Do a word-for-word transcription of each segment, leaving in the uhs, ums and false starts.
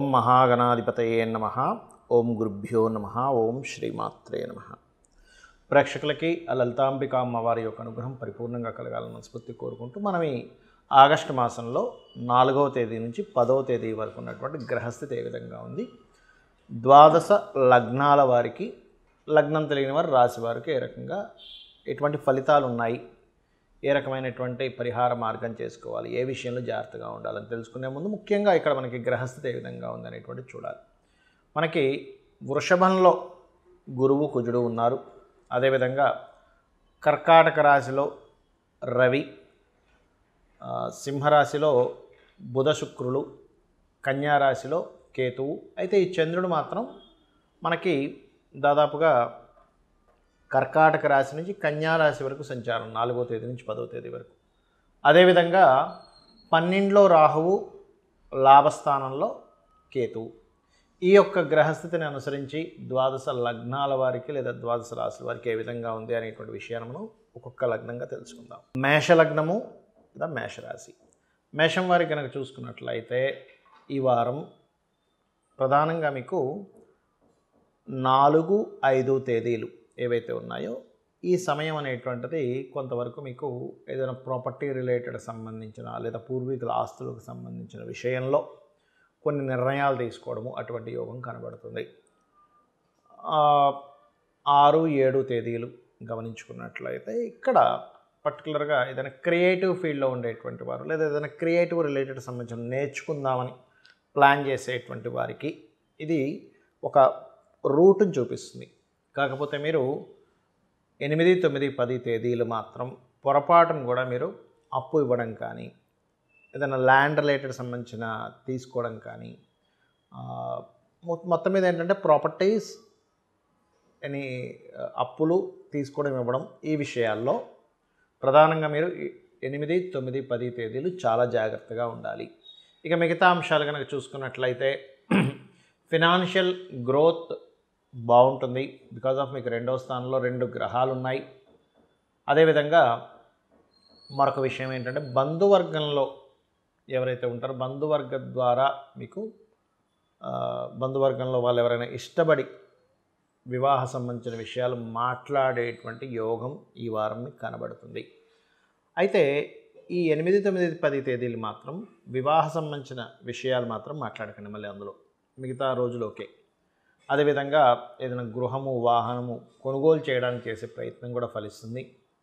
ఓం మహాగణాధిపతయే నమః. ఓం గురుభ్యో నమః. ఓం శ్రీమాత్రే నమః. ప్రేక్షకులకి ఆ లలితాంబిక అమ్మవారి యొక్క అనుగ్రహం పరిపూర్ణంగా కలగాలని మనస్ఫూర్తి కోరుకుంటూ మనం ఈ ఆగస్టు మాసంలో నాలుగవ తేదీ నుంచి పదవ తేదీ వరకు ఉన్నటువంటి గ్రహస్థితి ఏ విధంగా ఉంది, ద్వాదశ లగ్నాల వారికి, లగ్నం తెలియని వారు రాశి వారికి ఏ రకంగా ఎటువంటి ఫలితాలు ఉన్నాయి, ఏ రకమైనటువంటి పరిహార మార్గం చేసుకోవాలి, ఏ విషయంలో జాగ్రత్తగా ఉండాలని తెలుసుకునే ముందు ముఖ్యంగా ఇక్కడ మనకి గ్రహస్థితి ఏ విధంగా ఉందనేటువంటి చూడాలి. మనకి వృషభంలో గురువు కుజుడు ఉన్నారు. అదేవిధంగా కర్కాటక రాశిలో రవి, సింహరాశిలో బుధ శుక్రులు, కన్యారాశిలో కేతువు. అయితే ఈ చంద్రుడు మాత్రం మనకి దాదాపుగా కర్కాటక రాశి నుంచి కన్యారాశి వరకు సంచారం, నాలుగో తేదీ నుంచి పదవ తేదీ వరకు. అదేవిధంగా పన్నెండులో రాహువు, లాభస్థానంలో కేతువు. ఈ యొక్క గ్రహస్థితిని అనుసరించి ద్వాదశ లగ్నాల వారికి లేదా ద్వాదశ రాశుల వారికి ఏ విధంగా ఉంది అనేటువంటి విషయాన్ని మనం ఒక్కొక్క లగ్నంగా తెలుసుకుందాం. మేష లగ్నము లేదా మేషరాశి. మేషం వారికి కనుక చూసుకున్నట్లయితే ఈ వారం ప్రధానంగా మీకు నాలుగు ఐదు తేదీలు ఏవైతే ఉన్నాయో ఈ సమయం అనేటువంటిది కొంతవరకు మీకు ఏదైనా ప్రాపర్టీ రిలేటెడ్ సంబంధించిన లేదా పూర్వీకుల ఆస్తులకు సంబంధించిన విషయంలో కొన్ని నిర్ణయాలు తీసుకోవడము అటువంటి యోగం కనబడుతుంది. ఆరు ఏడు తేదీలు గమనించుకున్నట్లయితే ఇక్కడ పర్టికులర్గా ఏదైనా క్రియేటివ్ ఫీల్డ్లో ఉండేటువంటి వారు లేదా ఏదైనా క్రియేటివ్ రిలేటెడ్ సంబంధించిన నేర్చుకుందామని ప్లాన్ చేసేటువంటి వారికి ఇది ఒక రూట్ని చూపిస్తుంది. కాకపోతే మీరు ఎనిమిది తొమ్మిది పది తేదీలు మాత్రం పొరపాటును కూడా మీరు అప్పు ఇవ్వడం కానీ, ఏదైనా ల్యాండ్ రిలేటెడ్ సంబంధించిన తీసుకోవడం కానీ, మొత్తం మీద ఏంటంటే ప్రాపర్టీస్ ఎనీ అప్పులు తీసుకోవడం ఇవ్వడం ఈ విషయాల్లో ప్రధానంగా మీరు ఎనిమిది తొమ్మిది పది తేదీలు చాలా జాగ్రత్తగా ఉండాలి. ఇక మిగతా అంశాలు కనుక చూసుకున్నట్లయితే ఫినాన్షియల్ గ్రోత్ బాగుంటుంది. బికాజ్ ఆఫ్ మీకు రెండవ స్థానంలో రెండు గ్రహాలు ఉన్నాయి. అదేవిధంగా మరొక విషయం ఏంటంటే బంధువర్గంలో ఎవరైతే ఉంటారో బంధువర్గ ద్వారా మీకు బంధువర్గంలో వాళ్ళు ఎవరైనా ఇష్టపడి వివాహ సంబంధించిన విషయాలు మాట్లాడేటువంటి యోగం ఈ వారం మీకు కనబడుతుంది. అయితే ఈ ఎనిమిది తొమ్మిది పది తేదీలు మాత్రం వివాహ సంబంధించిన విషయాలు మాత్రం మాట్లాడకండి. మళ్ళీ అందులో మిగతా రోజులు ఓకే. అదేవిధంగా ఏదైనా గృహము, వాహనము కొనుగోలు చేయడానికి చేసే ప్రయత్నం కూడా ఫలిస్తుంది.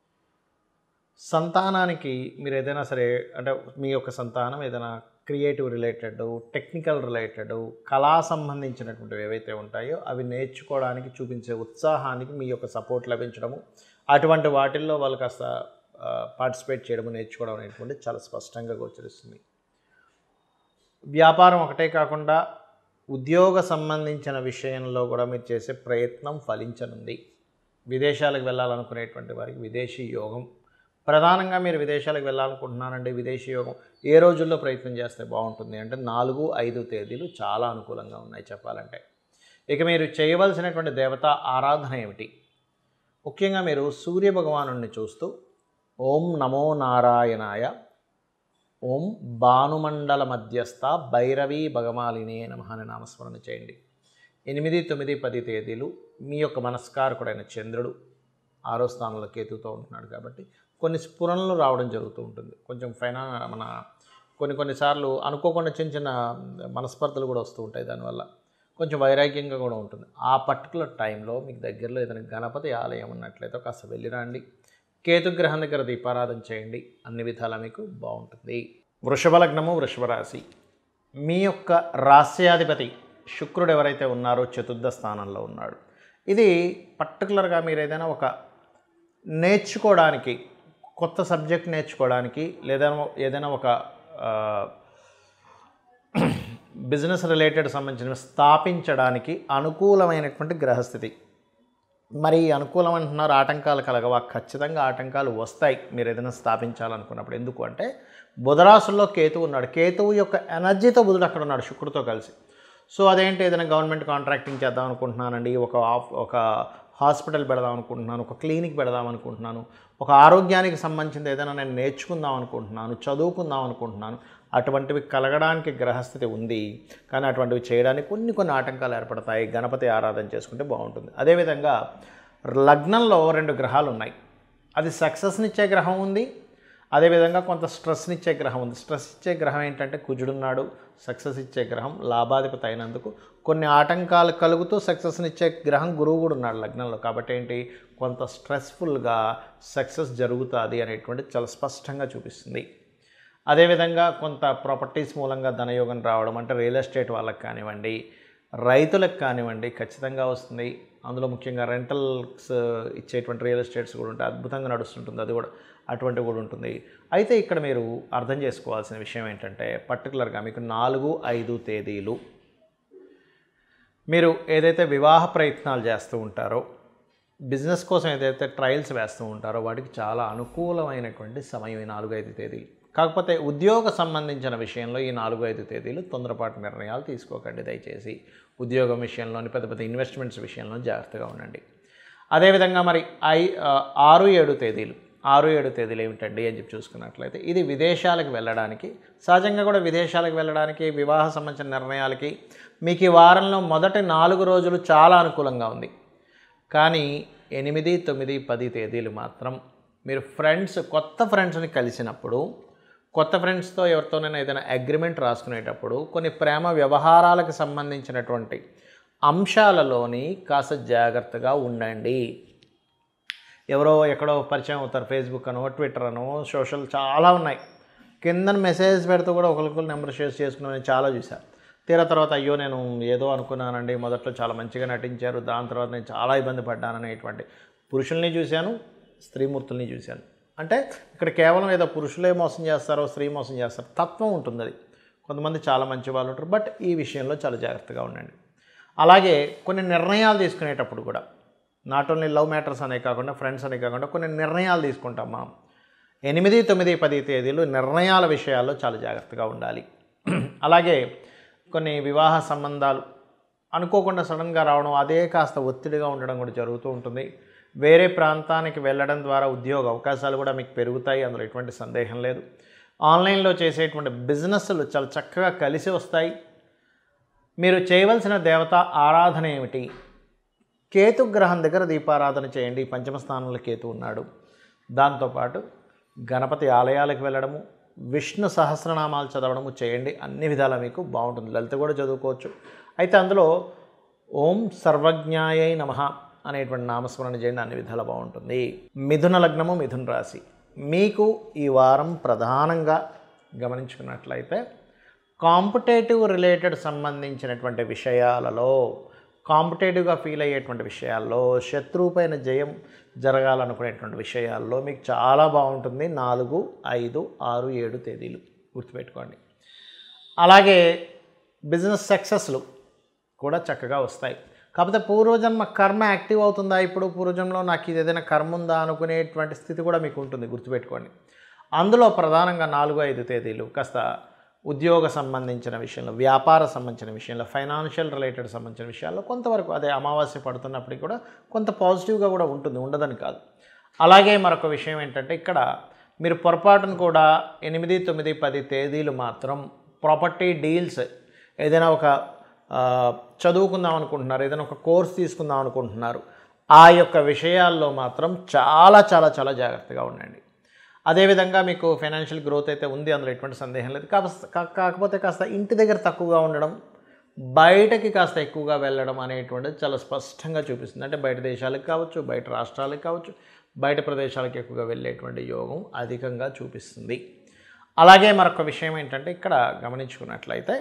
సంతానానికి మీరు ఏదైనా సరే అంటే మీ యొక్క సంతానం ఏదైనా క్రియేటివ్ రిలేటెడ్, టెక్నికల్ రిలేటెడ్, కళా సంబంధించినటువంటివి ఏవైతే ఉంటాయో అవి నేర్చుకోవడానికి చూపించే ఉత్సాహానికి మీ యొక్క సపోర్ట్ లభించడము, అటువంటి వాటిల్లో వాళ్ళు కాస్త పార్టిసిపేట్ చేయడము, నేర్చుకోవడం అనేటువంటి చాలా స్పష్టంగా గోచరిస్తుంది. వ్యాపారం ఒకటే కాకుండా ఉద్యోగ సంబంధించిన విషయంలో కూడా మీరు చేసే ప్రయత్నం ఫలించనుంది. విదేశాలకు వెళ్ళాలనుకునేటువంటి వారికి విదేశీ యోగం, ప్రధానంగా మీరు విదేశాలకు వెళ్ళాలనుకుంటున్నానండి, విదేశీ యోగం ఏ రోజుల్లో ప్రయత్నం చేస్తే బాగుంటుంది అంటే నాలుగు ఐదు తేదీలు చాలా అనుకూలంగా ఉన్నాయి చెప్పాలంటే. ఇక మీరు చేయవలసినటువంటి దేవతా ఆరాధన ఏమిటి? ముఖ్యంగా మీరు సూర్య భగవానుడిని చూస్తూ ఓం నమో నారాయణాయ, ఓం భానుమండల మధ్యస్థ భైరవీ భగమాలినే నమః అని నామస్మరణ చేయండి. ఎనిమిది తొమ్మిది పది తేదీలు మీ యొక్క మనస్కారకుడైన చంద్రుడు ఆరో స్థానంలో కేతుతో ఉంటున్నాడు కాబట్టి కొన్ని స్ఫురణలు రావడం జరుగుతూ ఉంటుంది. కొంచెం ఫైనా మన కొన్ని కొన్నిసార్లు అనుకోకుండా చిన్న చిన్న మనస్పర్ధలు కూడా వస్తూ ఉంటాయి. దానివల్ల కొంచెం వైరాగ్యంగా కూడా ఉంటుంది. ఆ పర్టికులర్ టైంలో మీకు దగ్గరలో ఏదైనా గణపతి ఆలయం ఉన్నట్లయితే కాస్త వెళ్ళిరండి. కేతుగ్రహం దగ్గర దీపారాధన చేయండి. అన్ని విధాలా మీకు బాగుంటుంది. వృషభ లగ్నము, వృషభ రాశి. మీ యొక్క రాశ్యాధిపతి శుక్రుడు ఎవరైతే ఉన్నారో చతుర్థ స్థానంలో ఉన్నాడు. ఇది పర్టికులర్గా మీరు ఏదైనా ఒక నేర్చుకోవడానికి, కొత్త సబ్జెక్ట్ నేర్చుకోవడానికి లేదా ఏదైనా ఒక బిజినెస్ రిలేటెడ్ సంబంధించిన స్థాపించడానికి అనుకూలమైనటువంటి గ్రహస్థితి. మరి అనుకూలం అంటున్నారు, ఆటంకాలు కలగవా? ఖచ్చితంగా ఆటంకాలు వస్తాయి మీరు ఏదైనా స్థాపించాలనుకున్నప్పుడు. ఎందుకు అంటే బుధరాశుల్లో కేతువు ఉన్నాడు. కేతువు యొక్క ఎనర్జీతో బుధుడు అక్కడ ఉన్నాడు శుక్రుడితో కలిసి. సో అదేంటి, ఏదైనా గవర్నమెంట్ కాంట్రాక్టింగ్ చేద్దాం అనుకుంటున్నానండి, ఒక ఒక హాస్పిటల్ పెడదాం అనుకుంటున్నాను, ఒక క్లినిక్ పెడదాం అనుకుంటున్నాను, ఒక ఆరోగ్యానికి సంబంధించింది ఏదైనా నేను నేర్చుకుందాం అనుకుంటున్నాను, చదువుకుందాం అనుకుంటున్నాను, అటువంటివి కలగడానికి గ్రహస్థితి ఉంది, కానీ అటువంటివి చేయడానికి కొన్ని కొన్ని ఆటంకాలు ఏర్పడతాయి. గణపతి ఆరాధన చేసుకుంటే బాగుంటుంది. అదేవిధంగా లగ్నంలో రెండు గ్రహాలు ఉన్నాయి. అది సక్సెస్నిచ్చే గ్రహం ఉంది, అదేవిధంగా కొంత స్ట్రెస్నిచ్చే గ్రహం ఉంది. స్ట్రెస్ ఇచ్చే గ్రహం ఏంటంటే కుజుడున్నాడు, సక్సెస్ ఇచ్చే గ్రహం లాభాధిపతి అయినందుకు కొన్ని ఆటంకాలు కలుగుతూ సక్సెస్నిచ్చే గ్రహం గురువు కూడా ఉన్నాడు లగ్నంలో. కాబట్టి ఏంటి, కొంత స్ట్రెస్ఫుల్గా సక్సెస్ జరుగుతుంది అనేటువంటిది చాలా స్పష్టంగా చూపిస్తుంది. అదేవిధంగా కొంత ప్రాపర్టీస్ మూలంగా ధనయోగం రావడం, అంటే రియల్ ఎస్టేట్ వాళ్ళకి కానివ్వండి, రైతులకు కానివ్వండి ఖచ్చితంగా వస్తుంది. అందులో ముఖ్యంగా రెంటల్స్ ఇచ్చేటువంటి రియల్ ఎస్టేట్స్ కూడా ఉంటాయి, అద్భుతంగా నడుస్తుంటుంది, అది కూడా అటువంటివి కూడా ఉంటుంది. అయితే ఇక్కడ మీరు అర్థం చేసుకోవాల్సిన విషయం ఏంటంటే, పర్టికులర్గా మీకు నాలుగు ఐదు తేదీలు మీరు ఏదైతే వివాహ ప్రయత్నాలు చేస్తూ ఉంటారో, బిజినెస్ కోసం ఏదైతే ట్రయల్స్ వేస్తూ ఉంటారో వాటికి చాలా అనుకూలమైనటువంటి సమయం ఈ నాలుగు ఐదు తేదీలు. కాకపోతే ఉద్యోగ సంబంధించిన విషయంలో ఈ నాలుగు ఐదు తేదీలు తొందరపాటు నిర్ణయాలు తీసుకోకండి దయచేసి. ఉద్యోగం విషయంలోని పెద్ద పెద్ద ఇన్వెస్ట్మెంట్స్ విషయంలో జాగ్రత్తగా ఉండండి. అదేవిధంగా మరి ఐ ఆరు ఏడు తేదీలు ఆరు ఏడు తేదీలు ఏమిటండి అని చెప్పి చూసుకున్నట్లయితే, ఇది విదేశాలకు వెళ్ళడానికి, సహజంగా కూడా విదేశాలకు వెళ్ళడానికి, వివాహ సంబంధించిన నిర్ణయాలకి మీకు ఈ వారంలో మొదటి నాలుగు రోజులు చాలా అనుకూలంగా ఉంది. కానీ ఎనిమిది తొమ్మిది పది తేదీలు మాత్రం మీరు ఫ్రెండ్స్ కొత్త ఫ్రెండ్స్ని కలిసినప్పుడు, కొత్త ఫ్రెండ్స్తో ఎవరితోనైనా ఏదైనా అగ్రిమెంట్ రాసుకునేటప్పుడు కొన్ని ప్రేమ వ్యవహారాలకు సంబంధించినటువంటి అంశాలలోని కాస్త జాగ్రత్తగా ఉండండి. ఎవరో ఎక్కడో పరిచయం అవుతారు, ఫేస్బుక్ అనో ట్విట్టర్ అనో సోషల్ చాలా ఉన్నాయి, కింద మెసేజ్ పెడుతూ కూడా ఒకరికొకరు నెంబర్ షేర్ చేసుకుని చాలా చూశాను. తీరా తర్వాత అయ్యో నేను ఏదో అనుకున్నానండి, మొదట్లో చాలా మంచిగా నటించారు, దాని తర్వాత నేను చాలా ఇబ్బంది పడ్డాననేటువంటి పురుషుల్ని చూశాను, స్త్రీమూర్తుల్ని చూశాను. అంటే ఇక్కడ కేవలం ఏదో పురుషులే మోసం చేస్తారో స్త్రీ మోసం చేస్తారో తత్వం ఉంటుంది. అది కొంతమంది చాలా మంచి వాళ్ళు ఉంటారు, బట్ ఈ విషయంలో చాలా జాగ్రత్తగా ఉండండి. అలాగే కొన్ని నిర్ణయాలు తీసుకునేటప్పుడు కూడా, నాట్ ఓన్లీ లవ్ మ్యాటర్స్ అనే కాకుండా ఫ్రెండ్స్ అనే కాకుండా కొన్ని నిర్ణయాలు తీసుకుంటాం మనం. ఎనిమిది తొమ్మిది పది తేదీలు నిర్ణయాల విషయాల్లో చాలా జాగ్రత్తగా ఉండాలి. అలాగే కొన్ని వివాహ సంబంధాలు అనుకోకుండా సడన్గా రావడం, అదే కాస్త ఒత్తిడిగా ఉండడం కూడా జరుగుతూ ఉంటుంది. వేరే ప్రాంతానికి వెళ్ళడం ద్వారా ఉద్యోగ అవకాశాలు కూడా మీకు పెరుగుతాయి, అందులో ఎటువంటి సందేహం లేదు. ఆన్లైన్లో చేసేటువంటి బిజినెస్లు చాలా చక్కగా కలిసి వస్తాయి. మీరు చేయవలసిన దేవత ఆరాధన ఏమిటి? కేతుగ్రహం దగ్గర దీపారాధన చేయండి, పంచమ స్థానంలో కేతు ఉన్నాడు. దాంతోపాటు గణపతి ఆలయాలకు వెళ్ళడము, విష్ణు సహస్రనామాలు చదవడము చేయండి, అన్ని విధాలా మీకు బాగుంటుంది. లలిత కూడా చదువుకోవచ్చు. అయితే అందులో ఓం సర్వజ్ఞాయై నమః అనేటువంటి నామస్మరణ చేయండి, అన్ని విధాలా బాగుంటుంది. మిథున లగ్నము, మిథున రాశి. మీకు ఈ వారం ప్రధానంగా గమనించుకున్నట్లయితే కాంపిటేటివ్ రిలేటెడ్ సంబంధించినటువంటి విషయాలలో, కాంపిటేటివ్గా ఫీల్ అయ్యేటువంటి విషయాల్లో, శత్రువుపైన జయం జరగాలనుకునేటువంటి విషయాల్లో మీకు చాలా బాగుంటుంది. నాలుగు ఐదు ఆరు ఏడు తేదీలు గుర్తుపెట్టుకోండి. అలాగే బిజినెస్ సక్సెస్లు కూడా చక్కగా వస్తాయి. కాకపోతే పూర్వజన్మ కర్మ యాక్టివ్ అవుతుందా, ఇప్పుడు పూర్వజన్మలో నాకు ఇది ఏదైనా కర్మ ఉందా అనుకునేటువంటి స్థితి కూడా మీకు ఉంటుంది, గుర్తుపెట్టుకోండి. అందులో ప్రధానంగా నాలుగు ఐదు తేదీలు కాస్త ఉద్యోగ సంబంధించిన విషయంలో, వ్యాపార సంబంధించిన విషయంలో, ఫైనాన్షియల్ రిలేటెడ్ సంబంధించిన విషయాల్లో కొంతవరకు, అదే అమావాస్య పడుతున్నప్పటికీ కూడా కొంత పాజిటివ్గా కూడా ఉంటుంది, ఉండదని కాదు. అలాగే మరొక విషయం ఏంటంటే, ఇక్కడ మీరు పొరపాటును కూడా ఎనిమిది తొమ్మిది పది తేదీలు మాత్రం ప్రాపర్టీ డీల్స్, ఏదైనా ఒక చదువుకుందాం అనుకుంటున్నారు, ఏదైనా ఒక కోర్స్ తీసుకుందాం అనుకుంటున్నారు, ఆ యొక్క విషయాల్లో మాత్రం చాలా చాలా చాలా జాగ్రత్తగా ఉండండి. అదేవిధంగా మీకు ఫైనాన్షియల్ గ్రోత్ అయితే ఉంది, అందులో ఎటువంటి సందేహం లేదు. కాకపోతే కాస్త ఇంటి దగ్గర తక్కువగా ఉండడం, బయటకి కాస్త ఎక్కువగా వెళ్ళడం అనేటువంటిది చాలా స్పష్టంగా చూపిస్తుంది. అంటే బయట దేశాలకు కావచ్చు, బయట రాష్ట్రాలకు కావచ్చు, బయట ప్రదేశాలకు ఎక్కువగా వెళ్ళేటువంటి యోగం అధికంగా చూపిస్తుంది. అలాగే మరొక విషయం ఏంటంటే, ఇక్కడ గమనించుకున్నట్లయితే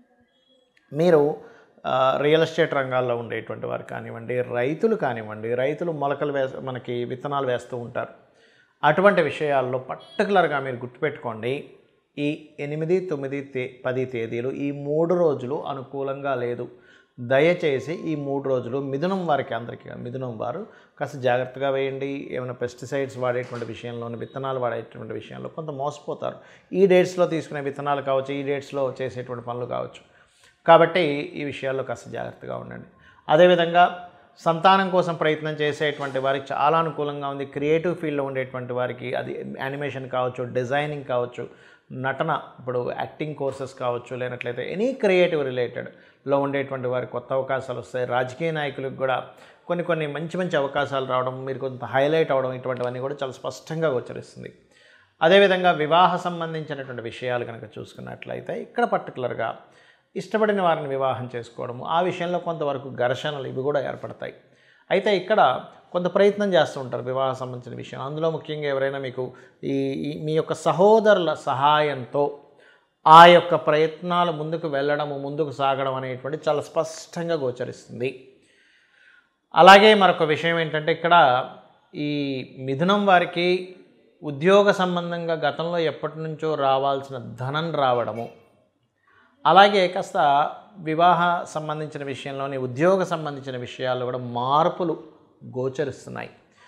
మీరు రియల్ ఎస్టేట్ రంగాల్లో ఉండేటువంటి వారు కానివ్వండి, రైతులు కానివ్వండి, రైతులు మొలకలు వే మనకి విత్తనాలు వేస్తూ ఉంటారు. అటువంటి విషయాల్లో పర్టికులర్గా మీరు గుర్తుపెట్టుకోండి, ఈ ఎనిమిది తొమ్మిది తే పది తేదీలు ఈ మూడు రోజులు అనుకూలంగా లేదు. దయచేసి ఈ మూడు రోజులు మిథునం వారికి, అందరికీ మిథునం వారు కాస్త జాగ్రత్తగా వేయండి. ఏమైనా పెస్టిసైడ్స్ వాడేటువంటి విషయంలోని, విత్తనాలు వాడేటువంటి విషయంలో కొంత మోసపోతారు. ఈ డేట్స్లో తీసుకునే విత్తనాలు కావచ్చు, ఈ డేట్స్లో చేసేటువంటి పనులు కావచ్చు. కాబట్టి ఈ విషయాల్లో కాస్త జాగ్రత్తగా ఉండండి. అదేవిధంగా సంతానం కోసం ప్రయత్నం చేసేటువంటి వారికి చాలా అనుకూలంగా ఉంది. క్రియేటివ్ ఫీల్డ్లో ఉండేటువంటి వారికి, అది యానిమేషన్ కావచ్చు, డిజైనింగ్ కావచ్చు, నటన, ఇప్పుడు యాక్టింగ్ కోర్సెస్ కావచ్చు, లేనట్లయితే ఎనీ క్రియేటివ్ రిలేటెడ్లో ఉండేటువంటి వారి కొత్త అవకాశాలు వస్తాయి. రాజకీయ నాయకులకు కూడా కొన్ని కొన్ని మంచి మంచి అవకాశాలు రావడం, మీరు కొంత హైలైట్ అవ్వడం, ఇటువంటివన్నీ కూడా చాలా స్పష్టంగా గోచరిస్తుంది. అదేవిధంగా వివాహ సంబంధించినటువంటి విషయాలు కనుక చూసుకున్నట్లయితే ఇక్కడ పర్టికులర్గా ఇష్టపడిన వారిని వివాహం చేసుకోవడము, ఆ విషయంలో కొంతవరకు ఘర్షణలు ఇవి కూడా ఏర్పడతాయి. అయితే ఇక్కడ కొంత ప్రయత్నం చేస్తూ ఉంటారు వివాహ సంబంధించిన విషయం. అందులో ముఖ్యంగా ఎవరైనా మీకు ఈ మీ యొక్క సహోదరుల సహాయంతో ఆ యొక్క ప్రయత్నాలు ముందుకు వెళ్ళడము, ముందుకు సాగడం అనేటువంటి చాలా స్పష్టంగా గోచరిస్తుంది. అలాగే మరొక విషయం ఏంటంటే ఇక్కడ ఈ మిథునం వారికి ఉద్యోగ సంబంధంగా గతంలో ఎప్పటి నుంచో రావాల్సిన ధనం రావడము, అలాగే కాస్త వివాహ సంబంధించిన విషయంలోని ఉద్యోగ సంబంధించిన విషయాల్లో కూడా మార్పులు గోచరిస్తున్నాయి.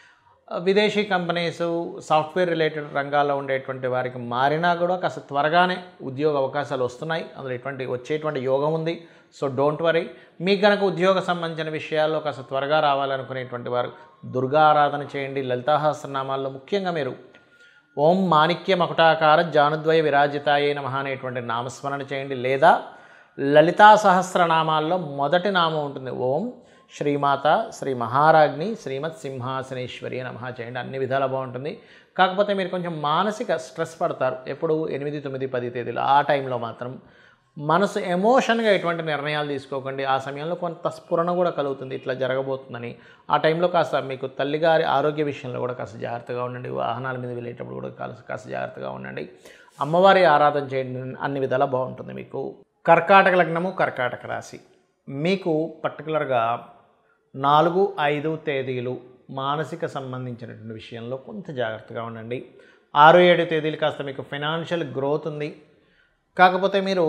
విదేశీ కంపెనీస్, సాఫ్ట్వేర్ రిలేటెడ్ రంగాల్లో ఉండేటువంటి వారికి మారినా కూడా కాస్త త్వరగానే ఉద్యోగ అవకాశాలు వస్తున్నాయి. అందులో ఎటువంటి వచ్చేటువంటి యోగం ఉంది. So don't worry. మీకు కనుక ఉద్యోగ సంబంధించిన విషయాల్లో కాస్త త్వరగా రావాలనుకునేటువంటి వారు దుర్గా ఆరాధన చేయండి. లలితా సహస్రనామాల్లో ముఖ్యంగా మీరు ఓం మాణిక్య మకుటాకార జానుద్వయ విరాజితాయే నమః అనేటువంటి నామస్మరణ చేయండి. లేదా లలితా సహస్రనామాల్లో మొదటి నామం ఉంటుంది ఓం శ్రీమాత శ్రీ మహారాజ్ని శ్రీమత్ సింహాసనేశ్వరి నమః చేయండి. అన్ని విధాలా బాగుంటుంది. కాకపోతే మీరు కొంచెం మానసిక స్ట్రెస్ పడతారు ఎప్పుడు ఎనిమిది తొమ్మిది పది తేదీలు. ఆ టైంలో మాత్రం మనసు ఎమోషన్గా ఎటువంటి నిర్ణయాలు తీసుకోకండి. ఆ సమయంలో కొంత స్ఫురణ కూడా కలుగుతుంది ఇట్లా జరగబోతుందని. ఆ టైంలో కాస్త మీకు తల్లిగారి ఆరోగ్య విషయంలో కూడా కాస్త జాగ్రత్తగా ఉండండి. వాహనాల మీద వెళ్ళేటప్పుడు కూడా కాస్త కాస్త జాగ్రత్తగా ఉండండి. అమ్మవారి ఆరాధన చేయండి. అన్ని విధాలా బాగుంటుంది మీకు. కర్కాటక లగ్నము, కర్కాటక రాశి. మీకు పర్టికులర్గా నాలుగు ఐదు తేదీలు మానసిక సంబంధించినటువంటి విషయంలో కొంత జాగ్రత్తగా ఉండండి. ఆరు ఏడు తేదీలు కాస్త మీకు ఫైనాన్షియల్ గ్రోత్ ఉంది. కాకపోతే మీరు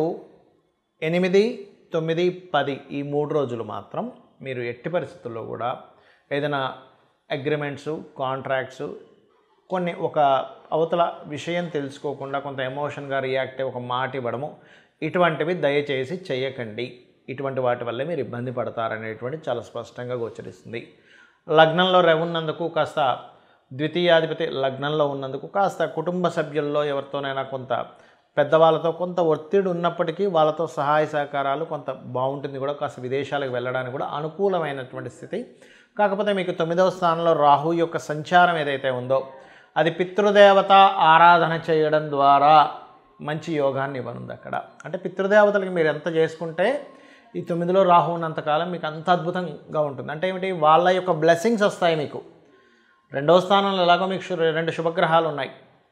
ఎనిమిది తొమ్మిది పది ఈ మూడు రోజులు మాత్రం మీరు ఎట్టి పరిస్థితుల్లో కూడా ఏదైనా అగ్రిమెంట్సు, కాంట్రాక్ట్సు, కొన్ని ఒక అవతల విషయం తెలుసుకోకుండా కొంత ఎమోషన్గా రియాక్ట్ అయ్యి ఒక మాట ఇవ్వడము, ఇటువంటివి దయచేసి చేయకండి. ఇటువంటి వాటి వల్లే మీరు ఇబ్బంది పడతారనేటువంటి చాలా స్పష్టంగా గోచరిస్తుంది. లగ్నంలో రెవున్నందుకు కాస్త ద్వితీయాధిపతి లగ్నంలో ఉన్నందుకు కాస్త కుటుంబ సభ్యుల్లో ఎవరితోనైనా కొంత పెద్దవాళ్ళతో కొంత ఒత్తిడి ఉన్నప్పటికీ వాళ్ళతో సహాయ సహకారాలు కొంత బాగుంటుంది కూడా. కాస్త విదేశాలకు వెళ్ళడానికి కూడా అనుకూలమైనటువంటి స్థితి. కాకపోతే మీకు తొమ్మిదవ స్థానంలో రాహు యొక్క సంచారం ఏదైతే ఉందో అది పితృదేవత ఆరాధన చేయడం ద్వారా మంచి యోగాన్ని ఇవ్వనుంది అక్కడ. అంటే పితృదేవతలకి మీరు ఎంత చేసుకుంటే ఈ తొమ్మిదిలో రాహు ఉన్నంతకాలం మీకు అంత అద్భుతంగా ఉంటుంది. అంటే ఏమిటి, వాళ్ళ యొక్క బ్లెస్సింగ్స్ వస్తాయి మీకు. రెండవ స్థానంలో ఎలాగో మీకు రెండు శుభగ్రహాలు ఉన్నాయి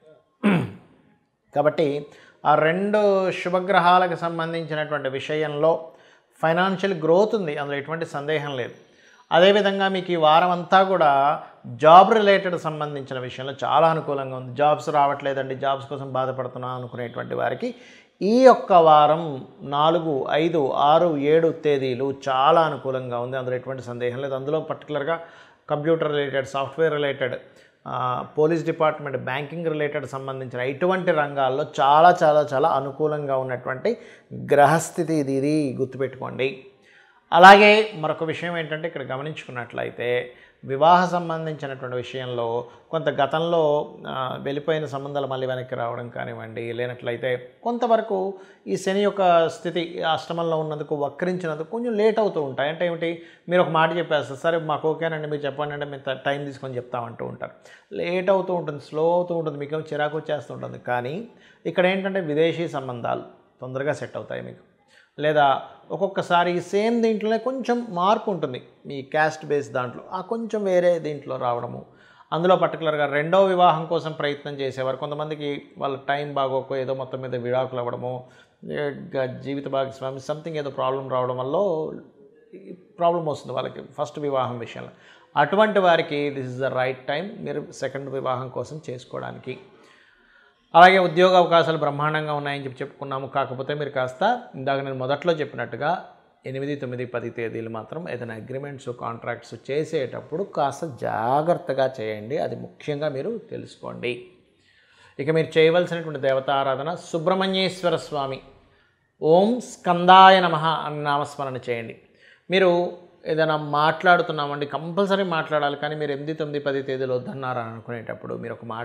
కాబట్టి ఆ రెండు శుభగ్రహాలకు సంబంధించినటువంటి విషయంలో ఫైనాన్షియల్ గ్రోత్ ఉంది, అందులో ఎటువంటి సందేహం లేదు. అదేవిధంగా మీకు ఈ వారం అంతా కూడా జాబ్ రిలేటెడ్ సంబంధించిన విషయంలో చాలా అనుకూలంగా ఉంది. జాబ్స్ రావట్లేదండి, జాబ్స్ కోసం బాధపడుతున్నాను అనుకునేటువంటి వారికి ఈ యొక్క వారం నాలుగు ఐదు ఆరు ఏడు తేదీలు చాలా అనుకూలంగా ఉంది, అందులో ఎటువంటి సందేహం లేదు. అందులో పర్టికులర్గా computer related, software related, police department, banking related సంబంధించిన ఇటువంటి రంగాల్లో చాలా చాలా చాలా అనుకూలంగా ఉన్నటువంటి గ్రహస్థితి ఇది ఇది గుర్తుపెట్టుకోండి. అలాగే మరొక విషయం ఏంటంటే ఇక్కడ గమనించుకున్నట్లయితే వివాహ సంబంధించినటువంటి విషయంలో కొంత గతంలో వెళ్ళిపోయిన సంబంధాలు మళ్ళీ వెనక్కి రావడం కానివ్వండి, లేనట్లయితే కొంతవరకు ఈ శని యొక్క స్థితి అష్టమంలో ఉన్నందుకు వక్రించినందుకు కొంచెం లేట్ అవుతూ ఉంటాయి. అంటే ఏమిటి, మీరు ఒక మాట చెప్పేస్తారు, సరే మాకు ఓకేనండి మీరు చెప్పండి అంటే మేము టైం తీసుకొని చెప్తామంటూ ఉంటారు. లేట్ అవుతూ ఉంటుంది, స్లో అవుతూ ఉంటుంది, మీకు చిరాకు వచ్చేస్తూ ఉంటుంది. కానీ ఇక్కడ ఏంటంటే విదేశీ సంబంధాలు తొందరగా సెట్ అవుతాయి మీకు. లేదా ఒక్కొక్కసారి సేమ్ దీంట్లోనే కొంచెం మార్పు ఉంటుంది మీ క్యాస్ట్ బేస్ దాంట్లో, ఆ కొంచెం వేరే దీంట్లో రావడము. అందులో పర్టికులర్గా రెండవ వివాహం కోసం ప్రయత్నం చేసేవారు కొంతమందికి వాళ్ళ టైం బాగోక ఏదో మొత్తం మీద విడాకులు అవ్వడము, జీవిత భాగస్వామి సంథింగ్ ఏదో ప్రాబ్లం రావడం వల్ల ప్రాబ్లం వస్తుంది వాళ్ళకి ఫస్ట్ వివాహం విషయంలో. అటువంటి వారికి this is the right time మీరు సెకండ్ వివాహం కోసం చేసుకోవడానికి. అలాగే ఉద్యోగ అవకాశాలు బ్రహ్మాండంగా ఉన్నాయని చెప్పి చెప్పుకున్నాము. కాకపోతే మీరు కాస్త ఇందాక నేను మొదట్లో చెప్పినట్టుగా ఎనిమిది తొమ్మిది పది తేదీలు మాత్రం ఏదైనా అగ్రిమెంట్స్, కాంట్రాక్ట్స్ చేసేటప్పుడు కాస్త జాగ్రత్తగా చేయండి, అది ముఖ్యంగా మీరు తెలుసుకోండి. ఇక మీరు చేయవలసినటువంటి దేవతారాధన సుబ్రహ్మణ్యేశ్వర స్వామి ఓం స్కందాయ నమః అని నామస్మరణ చేయండి. మీరు ఏదైనా మాట్లాడుతున్నామండి, కంపల్సరీ మాట్లాడాలి, కానీ మీరు ఎనిమిది తొమ్మిది పది తేదీలు వద్దన్నారని అనుకునేటప్పుడు మీరు ఒక మాట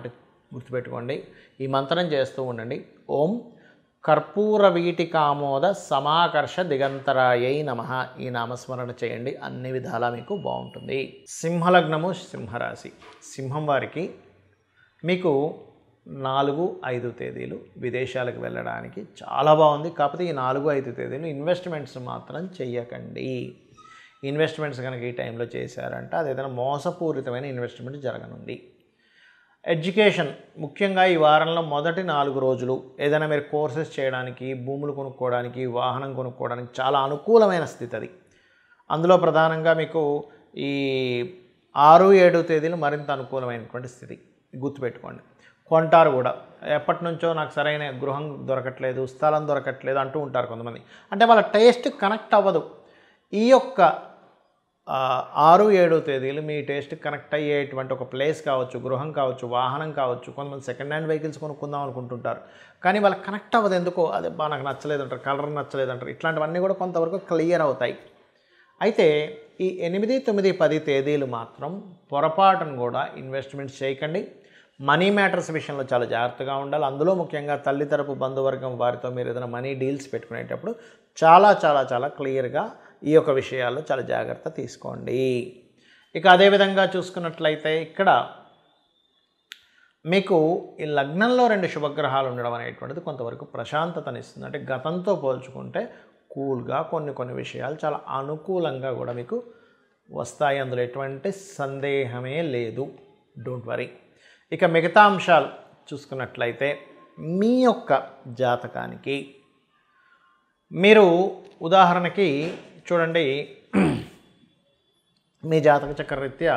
గుర్తుపెట్టుకోండి. ఈ మంత్రం చేస్తూ ఉండండి. ఓం కర్పూర వీటికామోద సమాకర్ష దిగంతరాయై నమః. ఈ నామస్మరణ చేయండి, అన్ని విధాలా మీకు బాగుంటుంది. సింహలగ్నము, సింహరాశి. సింహం వారికి మీకు నాలుగు ఐదు తేదీలు విదేశాలకు వెళ్ళడానికి చాలా బాగుంది. కాకపోతే ఈ నాలుగు ఐదు తేదీలు ఇన్వెస్ట్మెంట్స్ మాత్రం చెయ్యకండి. ఇన్వెస్ట్మెంట్స్ కనుక ఈ టైంలో చేశారంటే అది ఏదైనా మోసపూరితమైన ఇన్వెస్ట్మెంట్ జరగనుంది. ఎడ్యుకేషన్ ముఖ్యంగా ఈ వారంలో మొదటి నాలుగు రోజులు ఏదైనా మీరు కోర్సెస్ చేయడానికి, భూములు కొనుక్కోవడానికి, వాహనం కొనుక్కోవడానికి చాలా అనుకూలమైన స్థితి అది. అందులో ప్రధానంగా మీకు ఈ ఆరు ఏడు తేదీలు మరింత అనుకూలమైనటువంటి స్థితి, గుర్తుపెట్టుకోండి. కొంటారు కూడా, ఎప్పటి నుంచో నాకు సరైన గృహం దొరకట్లేదు, స్థలం దొరకట్లేదు అంటూ ఉంటారు కొంతమంది. అంటే వాళ్ళ టేస్ట్ కనెక్ట్ అవ్వదు. ఈ యొక్క ఆరు ఏడు తేదీలు మీ టేస్ట్ కనెక్ట్ అయ్యేటువంటి ఒక ప్లేస్ కావచ్చు, గృహం కావచ్చు, వాహనం కావచ్చు. కొంతమంది సెకండ్ హ్యాండ్ వెహికల్స్ కొనుక్కుందాం అనుకుంటుంటారు, కానీ వాళ్ళకి కనెక్ట్ అవ్వదు. ఎందుకో అదే బా నాకు నచ్చలేదంటారు, కలర్ నచ్చలేదంటారు. ఇట్లాంటివన్నీ కూడా కొంతవరకు క్లియర్ అవుతాయి. అయితే ఈ ఎనిమిది తొమ్మిది పది తేదీలు మాత్రం పొరపాటును కూడా ఇన్వెస్ట్మెంట్స్ చేయకండి. మనీ మ్యాటర్స్ విషయంలో చాలా జాగ్రత్తగా ఉండాలి. అందులో ముఖ్యంగా తల్లి తరపు బంధువర్గం వారితో మీరు ఏదైనా మనీ డీల్స్ పెట్టుకునేటప్పుడు చాలా చాలా చాలా క్లియర్గా ఈ యొక్క విషయాల్లో చాలా జాగ్రత్త తీసుకోండి. ఇక అదేవిధంగా చూసుకున్నట్లయితే ఇక్కడ మీకు ఈ లగ్నంలో రెండు శుభగ్రహాలు ఉండడం అనేటువంటిది కొంతవరకు ప్రశాంతతనిస్తుంది. అంటే గతంతో పోల్చుకుంటే కూల్గా కొన్ని కొన్ని విషయాలు చాలా అనుకూలంగా కూడా మీకు వస్తాయి. అందులో ఎటువంటి సందేహమే లేదు. Don't worry. ఇక మిగతా అంశాలు చూసుకున్నట్లయితే మీ యొక్క జాతకానికి మీరు ఉదాహరణకి చూడండి, మీ జాతక చక్రరీత్యా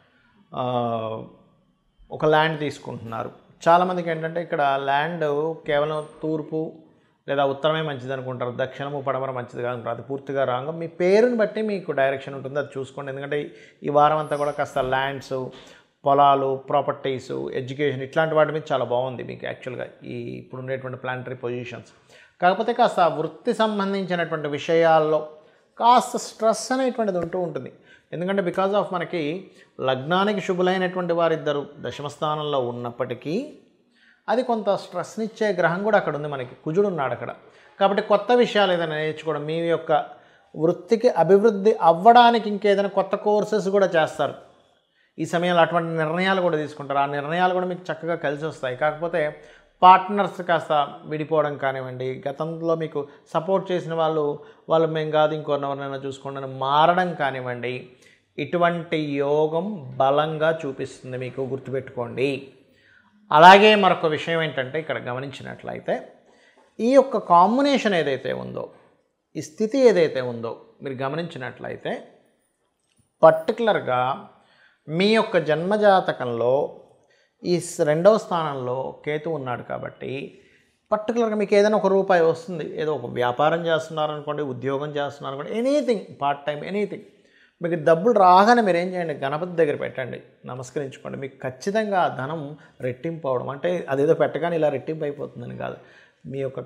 ఒక ల్యాండ్ తీసుకుంటున్నారు. చాలామందికి ఏంటంటే ఇక్కడ ల్యాండ్ కేవలం తూర్పు లేదా ఉత్తరమే మంచిది అనుకుంటారు, దక్షిణము పడమర మంచిది కాదు. అది పూర్తిగా రాంగ్. మీ పేరుని బట్టి మీకు డైరెక్షన్ ఉంటుంది, అది చూసుకోండి. ఎందుకంటే ఈ వారం అంతా కూడా కాస్త ల్యాండ్స్, పొలాలు, ప్రాపర్టీసు, ఎడ్యుకేషన్ ఇట్లాంటి వాటి మీద చాలా బాగుంది మీకు యాక్చువల్గా ఈ ఇప్పుడు ఉండేటువంటి ప్లానటరీ పొజిషన్స్. కాకపోతే కాస్త వృత్తి సంబంధించినటువంటి విషయాల్లో కాస్త స్ట్రెస్ అనేటువంటిది ఉంటూ ఉంటుంది. ఎందుకంటే బికాజ్ ఆఫ్ మనకి లగ్నానికి శుభులైనటువంటి వారిద్దరు దశమస్థానంలో ఉన్నప్పటికీ అది కొంత స్ట్రెస్నిచ్చే గ్రహం కూడా అక్కడ ఉంది. మనకి కుజుడు ఉన్నాడు అక్కడ. కాబట్టి కొత్త విషయాలు ఏదైనా నేర్చుకోవడం, మీ యొక్క వృత్తికి అభివృద్ధి అవ్వడానికి ఇంకేదైనా కొత్త కోర్సెస్ కూడా చేస్తారు. ఈ సమయంలో అటువంటి నిర్ణయాలు కూడా తీసుకుంటారు. ఆ నిర్ణయాలు కూడా మీకు చక్కగా కలిసి వస్తాయి. కాకపోతే పార్ట్నర్స్ కాస్త విడిపోవడం కానివ్వండి, గతంలో మీకు సపోర్ట్ చేసిన వాళ్ళు వాళ్ళు మేము కాదు ఇంకొన్నవరైనా చూసుకోండి అని మారడం కానివ్వండి, ఇటువంటి యోగం బలంగా చూపిస్తుంది మీకు, గుర్తుపెట్టుకోండి. అలాగే మరొక విషయం ఏంటంటే ఇక్కడ గమనించినట్లయితే ఈ యొక్క కాంబినేషన్ ఏదైతే ఉందో, ఈ స్థితి ఏదైతే ఉందో మీరు గమనించినట్లయితే పర్టికులర్గా మీ యొక్క జన్మజాతకంలో ఈ రెండవ స్థానంలో కేతు ఉన్నాడు. కాబట్టి పర్టికులర్గా మీకు ఏదైనా ఒక రూపాయి వస్తుంది. ఏదో ఒక వ్యాపారం చేస్తున్నారనుకోండి, ఉద్యోగం చేస్తున్నారనుకోండి, ఎనీథింగ్ పార్ట్ టైం ఎనీథింగ్, మీకు డబ్బులు రాగానే మీరు ఏం చేయండి, గణపతి దగ్గర పెట్టండి, నమస్కరించుకోండి. మీకు ఖచ్చితంగా ఆ ధనం రెట్టింపు అవడం, అంటే అదేదో పెట్టగానే ఇలా రెట్టింపు అయిపోతుందని కాదు, మీ యొక్క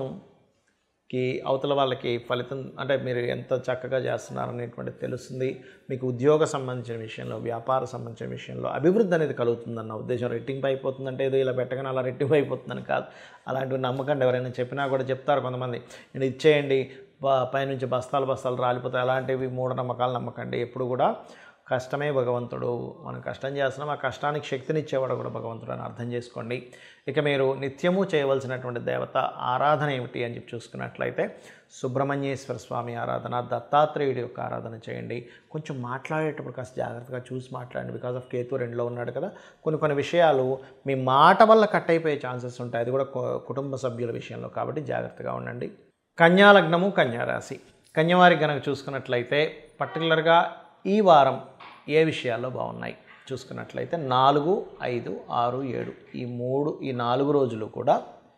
కష్టంకి అవతల వాళ్ళకి ఫలితం అంటే మీరు ఎంత చక్కగా చేస్తున్నారనేటువంటిది తెలుస్తుంది. మీకు ఉద్యోగ సంబంధించిన విషయంలో, వ్యాపార సంబంధించిన విషయంలో అభివృద్ధి అనేది కలుగుతుందన్న ఉద్దేశం. రెట్టింపు అయిపోతుందంటే ఏదో ఇలా పెట్టగానే అలా రెట్టింపు అయిపోతుందని కాదు. అలాంటివి నమ్మకండి. ఎవరైనా చెప్పినా కూడా చెప్తారు కొంతమంది, నేను ఇచ్చేయండి పైనుంచి బస్తాలు బస్తాలు రాలిపోతాయి, అలాంటివి మూఢనమ్మకాలు నమ్మకండి. ఎప్పుడు కూడా కష్టమే భగవంతుడు. మనం కష్టం చేస్తున్నాం, ఆ కష్టానికి శక్తినిచ్చేవాడు కూడా భగవంతుడు అని అర్థం చేసుకోండి. ఇక మీరు నిత్యము చేయవలసినటువంటి దేవత ఆరాధన ఏమిటి అని చెప్పి చూసుకున్నట్లయితే సుబ్రహ్మణ్యేశ్వర స్వామి ఆరాధన, దత్తాత్రేయుడి యొక్క ఆరాధన చేయండి. కొంచెం మాట్లాడేటప్పుడు కాస్త జాగ్రత్తగా చూసి మాట్లాడండి. బికాజ్ ఆఫ్ కేతు రెండులో ఉన్నాడు కదా, కొన్ని కొన్ని విషయాలు మీ మాట వల్ల కట్ అయిపోయే ఛాన్సెస్ ఉంటాయి. అది కూడా కుటుంబ సభ్యుల విషయంలో, కాబట్టి జాగ్రత్తగా ఉండండి. కన్యాలగ్నము, కన్యారాశి. కన్యవారికి కనుక చూసుకున్నట్లయితే పర్టికులర్గా ఈ వారం ఏ విషయాల్లో బాగున్నాయి చూసుకున్నట్లయితే నాలుగు ఐదు ఆరు ఏడు ఈ మూడు ఈ నాలుగు రోజులు కూడా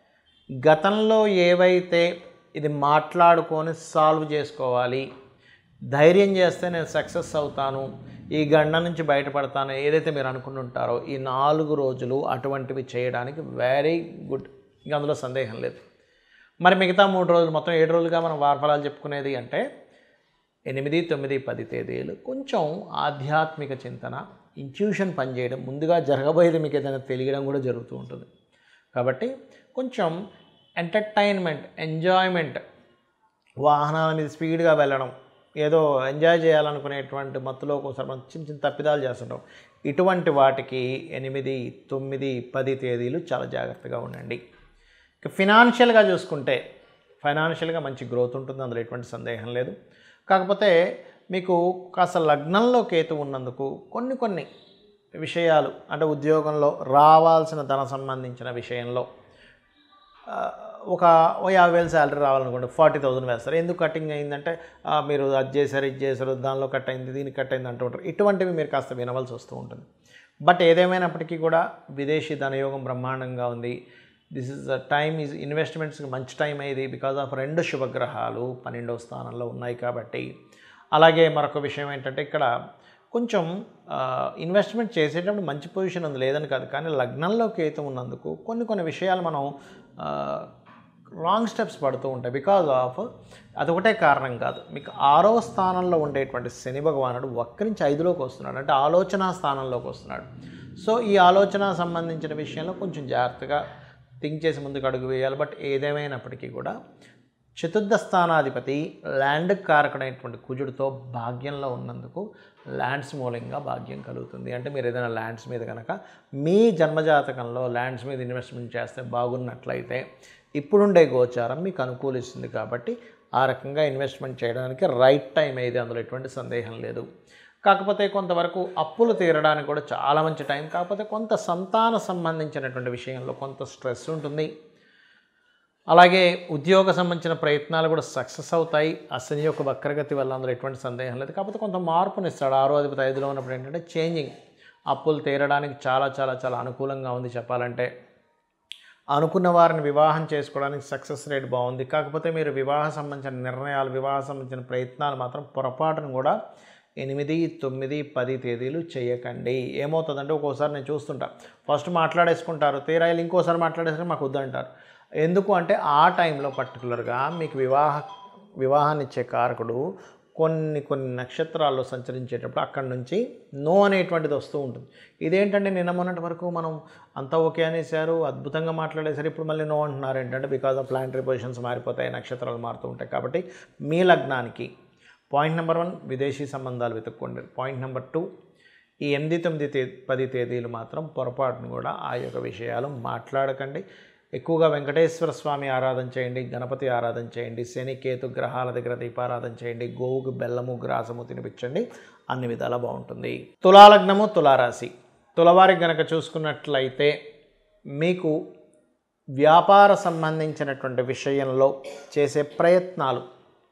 గతంలో ఏవైతే ఇది మాట్లాడుకొని సాల్వ్ చేసుకోవాలి, ధైర్యం చేస్తే నేను సక్సెస్ అవుతాను, ఈ గండ నుంచి బయటపడతాను ఏదైతే మీరు అనుకుంటుంటారో ఈ నాలుగు రోజులు అటువంటివి చేయడానికి వెరీ గుడ్. ఇంకా అందులో సందేహం లేదు. మరి మిగతా మూడు రోజులు మొత్తం ఏడు రోజులుగా మనం వారఫలాలు చెప్పుకునేది అంటే ఎనిమిది తొమ్మిది పది తేదీలు కొంచెం ఆధ్యాత్మిక చింతన, ఇంట్యూషన్ పనిచేయడం, ముందుగా జరగబోయేది మీకు ఏదైనా తెలియడం కూడా జరుగుతూ ఉంటుంది. కాబట్టి కొంచెం ఎంటర్టైన్మెంట్, ఎంజాయ్మెంట్, వాహనాల మీద స్పీడ్గా వెళ్ళడం, ఏదో ఎంజాయ్ చేయాలనుకునేటువంటి మత్తులో ఒకసారి మనం చిన్న చిన్న తప్పిదాలు చేస్తుంటాం. ఇటువంటి వాటికి ఎనిమిది, తొమ్మిది, పది తేదీలు చాలా జాగ్రత్తగా ఉండండి. ఇక ఫినాన్షియల్గా చూసుకుంటే ఫైనాన్షియల్గా మంచి గ్రోత్ ఉంటుంది, అందులో ఎటువంటి సందేహం లేదు. కాకపోతే మీకు కాస్త లగ్నంలో కేతు ఉన్నందుకు కొన్ని కొన్ని విషయాలు, అంటే ఉద్యోగంలో రావాల్సిన ధన సంబంధించిన విషయంలో ఒక యాభై వేలు శాలరీ రావాలనుకోండి, ఫార్టీ థౌసండ్ వేస్తారు. ఎందుకు కటింగ్ అయిందంటే మీరు అది చేశారు, ఇది చేశారు, దానిలో కట్ అయింది, దీనికి కట్ అయింది అంటూ ఉంటారు. ఇటువంటివి మీరు కాస్త వినవలసి వస్తూ ఉంటుంది. బట్ ఏదేమైనప్పటికీ కూడా విదేశీ ధనయోగం బ్రహ్మాండంగా ఉంది. This is the time is ఇన్వెస్ట్మెంట్స్కి మంచి టైం అయ్యేది, బికాజ్ ఆఫ్ రెండు శుభగ్రహాలు పన్నెండవ స్థానంలో ఉన్నాయి కాబట్టి. అలాగే మరొక విషయం ఏంటంటే ఇక్కడ కొంచెం ఇన్వెస్ట్మెంట్ చేసేటప్పుడు మంచి పొజిషన్ ఉంది, లేదని కాదు, కానీ లగ్నంలో కేతు ఉన్నందుకు కొన్ని కొన్ని విషయాలు మనం రాంగ్ స్టెప్స్ పడుతూ ఉంటాయి. బికాజ్ ఆఫ్ అదొకటే కారణం కాదు, మీకు ఆరవ స్థానంలో ఉండేటువంటి శని భగవానుడు వక్రించి ఐదులోకి వస్తున్నాడు, అంటే ఆలోచన స్థానంలోకి వస్తున్నాడు. సో ఈ ఆలోచన సంబంధించిన విషయంలో కొంచెం జాగ్రత్తగా థింక్ చేసి ముందుకు అడుగు వేయాలి. బట్ ఏదేమైనప్పటికీ కూడా చతుర్థ స్థానాధిపతి ల్యాండ్ కారకుడైనటువంటి కుజుడితో భాగ్యంలో ఉన్నందుకు ల్యాండ్స్ మూలంగా భాగ్యం కలుగుతుంది. అంటే మీరు ఏదైనా ల్యాండ్స్ మీద కనుక మీ జన్మజాతకంలో ల్యాండ్స్ మీద ఇన్వెస్ట్మెంట్ చేస్తే బాగున్నట్లయితే ఇప్పుడుండే గోచారం మీకు అనుకూలిస్తుంది. కాబట్టి ఆ రకంగా ఇన్వెస్ట్మెంట్ చేయడానికి రైట్ టైం ఏది, అందులో ఎటువంటి సందేహం లేదు. కాకపోతే కొంతవరకు అప్పులు తీరడానికి కూడా చాలా మంచి టైం. కాకపోతే కొంత సంతాన సంబంధించినటువంటి విషయంలో కొంత స్ట్రెస్ ఉంటుంది. అలాగే ఉద్యోగ సంబంధించిన ప్రయత్నాలు కూడా సక్సెస్ అవుతాయి. ఆ శని యొక్క వక్రగతి వల్ల అందులో ఎటువంటి సందేహం లేదు. కాకపోతే కొంత మార్పునిస్తాడు. ఆరో అధిపతి ఐదులో ఉన్నప్పుడు ఏంటంటే చేంజింగ్, అప్పులు తీరడానికి చాలా చాలా చాలా అనుకూలంగా ఉంది చెప్పాలంటే. అనుకున్న వారిని వివాహం చేసుకోవడానికి సక్సెస్ రేట్ బాగుంది. కాకపోతే మీరు వివాహ సంబంధించిన నిర్ణయాలు, వివాహ సంబంధించిన ప్రయత్నాలు మాత్రం పొరపాటును కూడా ఎనిమిది, తొమ్మిది, పది తేదీలు చేయకండి. ఏమవుతుందంటే ఒక్కోసారి నేను చూస్తుంటా, ఫస్ట్ మాట్లాడేసుకుంటారు, తీరాయిలు ఇంకోసారి మాట్లాడేసరికి మాకు వద్దంటారు. ఎందుకు అంటే ఆ టైంలో పర్టికులర్గా మీకు వివాహ వివాహాన్ని ఇచ్చే కారకుడు కొన్ని కొన్ని నక్షత్రాల్లో సంచరించేటప్పుడు అక్కడి నుంచి నో అనేటువంటిది వస్తూ ఉంటుంది. ఇదేంటంటే నిన్న మొన్నటి వరకు మనం అంతా ఓకే అనేసారు, అద్భుతంగా మాట్లాడేసారు, ఇప్పుడు మళ్ళీ నో అంటున్నారు. ఏంటంటే బికాజ్ ఆఫ్ ప్లానటరీ పొజిషన్స్ మారిపోతాయి, నక్షత్రాలు మారుతూ ఉంటాయి. కాబట్టి మీ లగ్నానికి పాయింట్ నెంబర్ వన్ విదేశీ సంబంధాలు వెతుక్కోండి. పాయింట్ నెంబర్ టూ ఈ ఎనిమిది, తొమ్మిది తే పది తేదీలు మాత్రం పొరపాటును కూడా ఆ యొక్క విషయాలు మాట్లాడకండి. ఎక్కువగా వెంకటేశ్వర స్వామి ఆరాధన చేయండి, గణపతి ఆరాధన చేయండి, శని కేతు గ్రహాల దగ్గర దీపారాధన చేయండి, గోవుకు బెల్లము గ్రాసము తినిపించండి, అన్ని విధాలా బాగుంటుంది. తులాలగ్నము, తులారాశి. తులవారికి గనక చూసుకున్నట్లయితే మీకు వ్యాపార సంబంధించినటువంటి విషయంలో చేసే ప్రయత్నాలు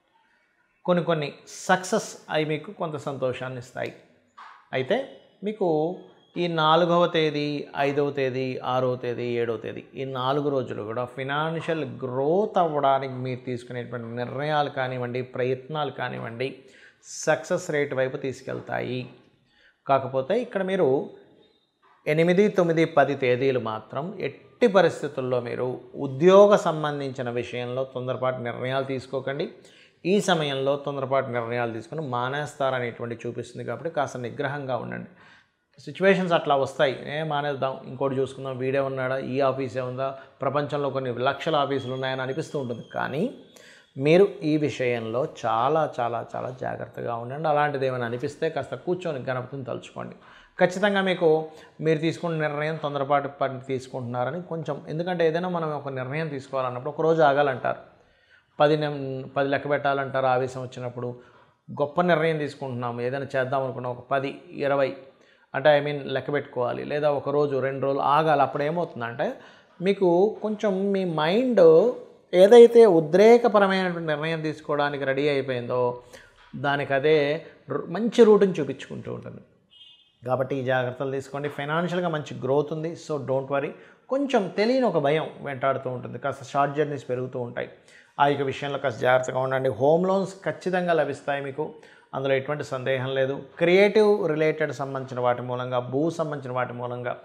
కొన్ని కొన్ని సక్సెస్ అవి మీకు కొంత సంతోషాన్ని ఇస్తాయి. అయితే మీకు ఈ నాలుగవ తేదీ, ఐదవ తేదీ, ఆరవ తేదీ, ఏడవ తేదీ ఈ నాలుగు రోజులు కూడా ఫినాన్షియల్ గ్రోత్ అవ్వడానికి మీరు తీసుకునేటువంటి నిర్ణయాలు కానివ్వండి, ప్రయత్నాలు కానివ్వండి, సక్సెస్ రేట్ వైపు తీసుకెళ్తాయి. కాకపోతే ఇక్కడ మీరు ఎనిమిది, తొమ్మిది, పది తేదీలు మాత్రం ఎట్టి పరిస్థితుల్లో మీరు ఉద్యోగ సంబంధించిన విషయంలో తొందరపాటు నిర్ణయాలు తీసుకోకండి. ఈ సమయంలో తొందరపాటు నిర్ణయాలు తీసుకుని మానేస్తారనేటువంటి చూపిస్తుంది. కాబట్టి కాస్త నిగ్రహంగా ఉండండి. సిచ్యువేషన్స్ అట్లా వస్తాయి, ఏ మానేద్దాం, ఇంకోటి చూసుకుందాం, వీడే ఉన్నాడా, ఈ ఆఫీసే ఉందా, ప్రపంచంలో కొన్ని లక్షల ఆఫీసులు ఉన్నాయని అనిపిస్తూ ఉంటుంది. కానీ మీరు ఈ విషయంలో చాలా చాలా చాలా జాగ్రత్తగా ఉండండి. అలాంటిది ఏమైనా అనిపిస్తే కాస్త కూర్చొని గణపతిని తలుచుకోండి. ఖచ్చితంగా మీకు మీరు తీసుకున్న నిర్ణయం తొందరపాటు పని తీసుకుంటున్నారని కొంచెం, ఎందుకంటే ఏదైనా మనం ఒక నిర్ణయం తీసుకోవాలన్నప్పుడు ఒక రోజు ఆగాలంటారు, పది పది లెక్క పెట్టాలంటారు. ఆవేశం వచ్చినప్పుడు గొప్ప నిర్ణయం తీసుకుంటున్నాము, ఏదైనా చేద్దాం అనుకున్నాం, ఒక పది ఇరవై అంటే ఐ మీన్ లెక్క పెట్టుకోవాలి, లేదా ఒక రోజు రెండు రోజులు ఆగాలి. అప్పుడు ఏమవుతుందంటే మీకు కొంచెం మీ మైండ్ ఏదైతే ఉద్రేకపరమైనటువంటి నిర్ణయం తీసుకోవడానికి రెడీ అయిపోయిందో దానికి అదే మంచి రూట్ని చూపించుకుంటూ ఉంటుంది. కాబట్టి ఈ జాగ్రత్తలు తీసుకోండి. ఫైనాన్షియల్గా మంచి గ్రోత్ ఉంది. So don't worry. కొంచెం తెలియని ఒక భయం వెంటాడుతూ ఉంటుంది, కాస్త షార్ట్ జర్నీస్ పెరుగుతూ ఉంటాయి. ఆ యొక్క విషయంలో కాస్త జాగ్రత్తగా ఉండండి. హోమ్ లోన్స్ ఖచ్చితంగా లభిస్తాయి మీకు, అందులో ఎటువంటి సందేహం లేదు. క్రియేటివ్ రిలేటెడ్ సంబంధించిన వాటి మూలంగా, భూ సంబంధించిన వాటి మూలంగా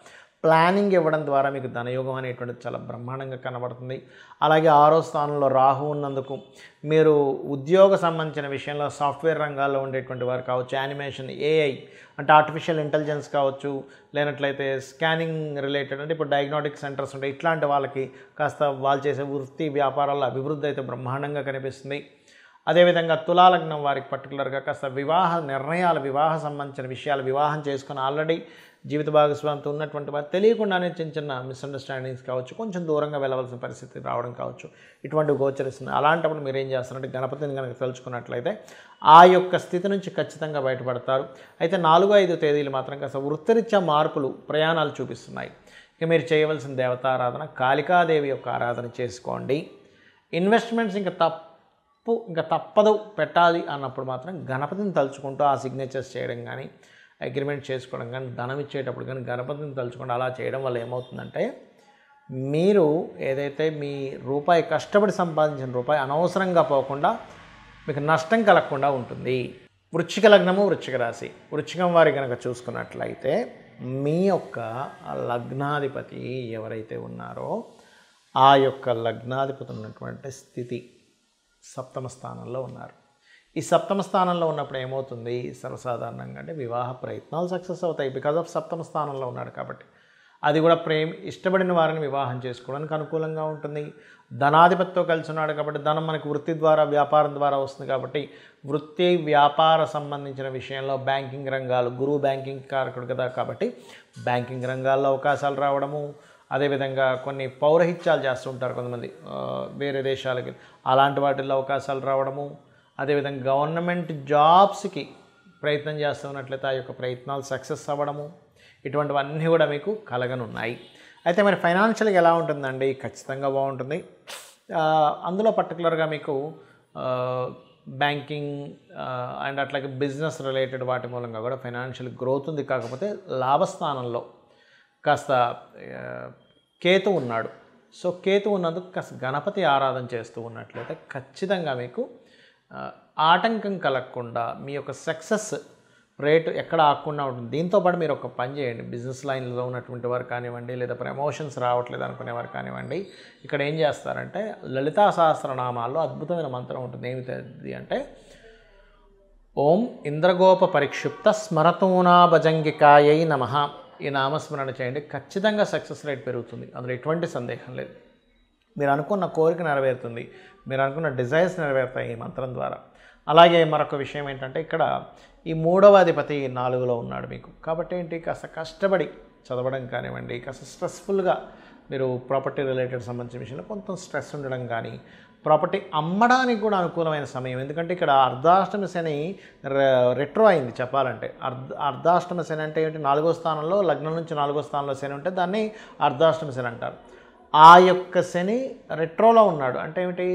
ప్లానింగ్ ఇవ్వడం ద్వారా మీకు ధనయోగం అనేటువంటిది చాలా బ్రహ్మాండంగా కనబడుతుంది. అలాగే ఆరో స్థానంలో రాహు ఉన్నందుకు మీరు ఉద్యోగ సంబంధించిన విషయంలో సాఫ్ట్వేర్ రంగాల్లో ఉండేటువంటి వారు కావచ్చు, యానిమేషన్, ఏఐ అంటే ఆర్టిఫిషియల్ ఇంటెలిజెన్స్ కావచ్చు, లేనట్లయితే స్కానింగ్ రిలేటెడ్ అంటే ఇప్పుడు డయాగ్నోటిక్ సెంటర్స్ ఉంటాయి, ఇట్లాంటి వాళ్ళకి కాస్త వాళ్ళు చేసే వృత్తి వ్యాపారాల్లో అభివృద్ధి అయితే బ్రహ్మాండంగా కనిపిస్తుంది. అదేవిధంగా తులాలగ్నం వారికి పర్టికులర్గా కాస్త వివాహ నిర్ణయాలు, వివాహ సంబంధించిన విషయాలు, వివాహం చేసుకుని ఆల్రెడీ జీవిత భాగస్వామితో ఉన్నటువంటి వారు తెలియకుండానే చిన్న చిన్న మిస్అండర్స్టాండింగ్స్ కావచ్చు, కొంచెం దూరంగా వెళ్ళవలసిన పరిస్థితి రావడం కావచ్చు, ఇటువంటివి గోచరిస్తుంది. అలాంటప్పుడు మీరు ఏం చేస్తారంటే గణపతిని కనుక తలుచుకున్నట్లయితే ఆ యొక్క స్థితి నుంచి ఖచ్చితంగా బయటపడతారు. అయితే నాలుగు ఐదు తేదీలు మాత్రం కాస్త వృత్తిరీత్యా మార్పులు, ప్రయాణాలు చూపిస్తున్నాయి. ఇక మీరు చేయవలసిన దేవతారాధన కాళికాదేవి యొక్క ఆరాధన చేసుకోండి. ఇన్వెస్ట్మెంట్స్ ఇంకా తప్పు ఇంకా తప్పదు పెట్టాలి అన్నప్పుడు మాత్రం గణపతిని తలుచుకుంటూ ఆ సిగ్నేచర్స్ చేయడం కానీ, అగ్రిమెంట్ చేసుకోవడం కానీ, ధనం ఇచ్చేటప్పుడు కానీ గణపతిని తలుచుకుంటూ అలా చేయడం వల్ల ఏమవుతుందంటే మీరు ఏదైతే మీ రూపాయి కష్టపడి సంపాదించిన రూపాయి అనవసరంగా పోకుండా మీకు నష్టం కలగకుండా ఉంటుంది. వృశ్చిక లగ్నము, వృశ్చిక రాశి. వృశ్చికం వారి కనుక చూసుకున్నట్లయితే మీ యొక్క లగ్నాధిపతి ఎవరైతే ఉన్నారో ఆ యొక్క లగ్నాధిపతి ఉన్నటువంటి స్థితి సప్తమ స్థానంలో ఉన్నారు. ఈ సప్తమ స్థానంలో ఉన్నప్పుడు ఏమవుతుంది, సర్వసాధారణంగా అంటే వివాహ ప్రయత్నాలు సక్సెస్ అవుతాయి. బికాజ్ ఆఫ్ సప్తమ స్థానంలో ఉన్నాడు కాబట్టి అది కూడా ప్రేమ ఇష్టపడిన వారిని వివాహం చేసుకోవడానికి అనుకూలంగా ఉంటుంది. ధనాధిపతితో కలిసి ఉన్నాడు కాబట్టి ధనం మనకి వృత్తి ద్వారా, వ్యాపారం ద్వారా వస్తుంది కాబట్టి వృత్తి వ్యాపార సంబంధించిన విషయంలో బ్యాంకింగ్ రంగాలు, గురువు బ్యాంకింగ్ కారకుడు కదా కాబట్టి బ్యాంకింగ్ రంగాల్లో అవకాశాలు రావడము, అదేవిధంగా కొన్ని పౌరహిత్యాలు చేస్తూ ఉంటారు కొంతమంది వేరే దేశాలకి, అలాంటి వాటిల్లో అవకాశాలు రావడము, అదేవిధంగా గవర్నమెంట్ జాబ్స్కి ప్రయత్నం చేస్తున్నట్లయితే ఆ యొక్క ప్రయత్నాలు సక్సెస్ అవ్వడము, ఇటువంటివన్నీ కూడా మీకు కలగనున్నాయి. అయితే మరి ఫైనాన్షియల్గా ఎలా ఉంటుందండి? ఖచ్చితంగా బాగుంటుంది. అందులో పర్టికులర్గా మీకు బ్యాంకింగ్ అండ్ అట్లాగే బిజినెస్ రిలేటెడ్ వాటి మూలంగా కూడా ఫైనాన్షియల్ గ్రోత్ ఉంది. కాకపోతే లాభస్థానంలో కాస్త కేతు ఉన్నాడు. సో కేతు ఉన్నందుకు కాస్త గణపతి ఆరాధన చేస్తూ ఉన్నట్లయితే ఖచ్చితంగా మీకు ఆటంకం కలగకుండా మీ యొక్క సక్సెస్ రేటు ఎక్కడ ఆకుండా ఉంటుంది. దీంతోపాటు మీరు ఒక పని చేయండి, బిజినెస్ లైన్లో ఉన్నటువంటి వారు కానివ్వండి, లేదా ప్రమోషన్స్ రావట్లేదు అనుకునేవారు కానివ్వండి, ఇక్కడ ఏం చేస్తారంటే లలితా సహస్రనామాల్లో అద్భుతమైన మంత్రం ఉంటుంది. ఏమిటి అంటే ఓం ఇంద్రగోప పరిక్షిప్త స్మరతూనా భజంగికాయై నమః. ఈ నామస్మరణ చేయండి, ఖచ్చితంగా సక్సెస్ రేట్ పెరుగుతుంది. అందులో ఎటువంటి సందేహం లేదు. మీరు అనుకున్న కోరిక నెరవేరుతుంది, మీరు అనుకున్న డిజైర్స్ నెరవేరుతాయి ఈ మంత్రం ద్వారా. అలాగే మరొక విషయం ఏంటంటే ఇక్కడ ఈ మూడవ అధిపతి నాలుగులో ఉన్నాడు మీకు కాబట్టి ఏంటి, కాస్త కష్టపడి చదవడం కానివ్వండి, కాస్త స్ట్రెస్ఫుల్గా మీరు ప్రాపర్టీ రిలేటెడ్ సంబంధించిన విషయంలో కొంత స్ట్రెస్ ఉండడం కానీ, ప్రాపర్టీ అమ్మడానికి కూడా అనుకూలమైన సమయం. ఎందుకంటే ఇక్కడ అర్ధాష్టమ శని రెట్రో అయింది చెప్పాలంటే. అర్ధ అర్ధాష్టమ శని అంటే ఏంటి, నాలుగో స్థానంలో లగ్నం నుంచి నాలుగో స్థానంలో శని ఉంటే దాన్ని అర్ధాష్టమ శని అంటారు. ఆ యొక్క శని రెట్రోలో ఉన్నాడు అంటే ఏమిటి,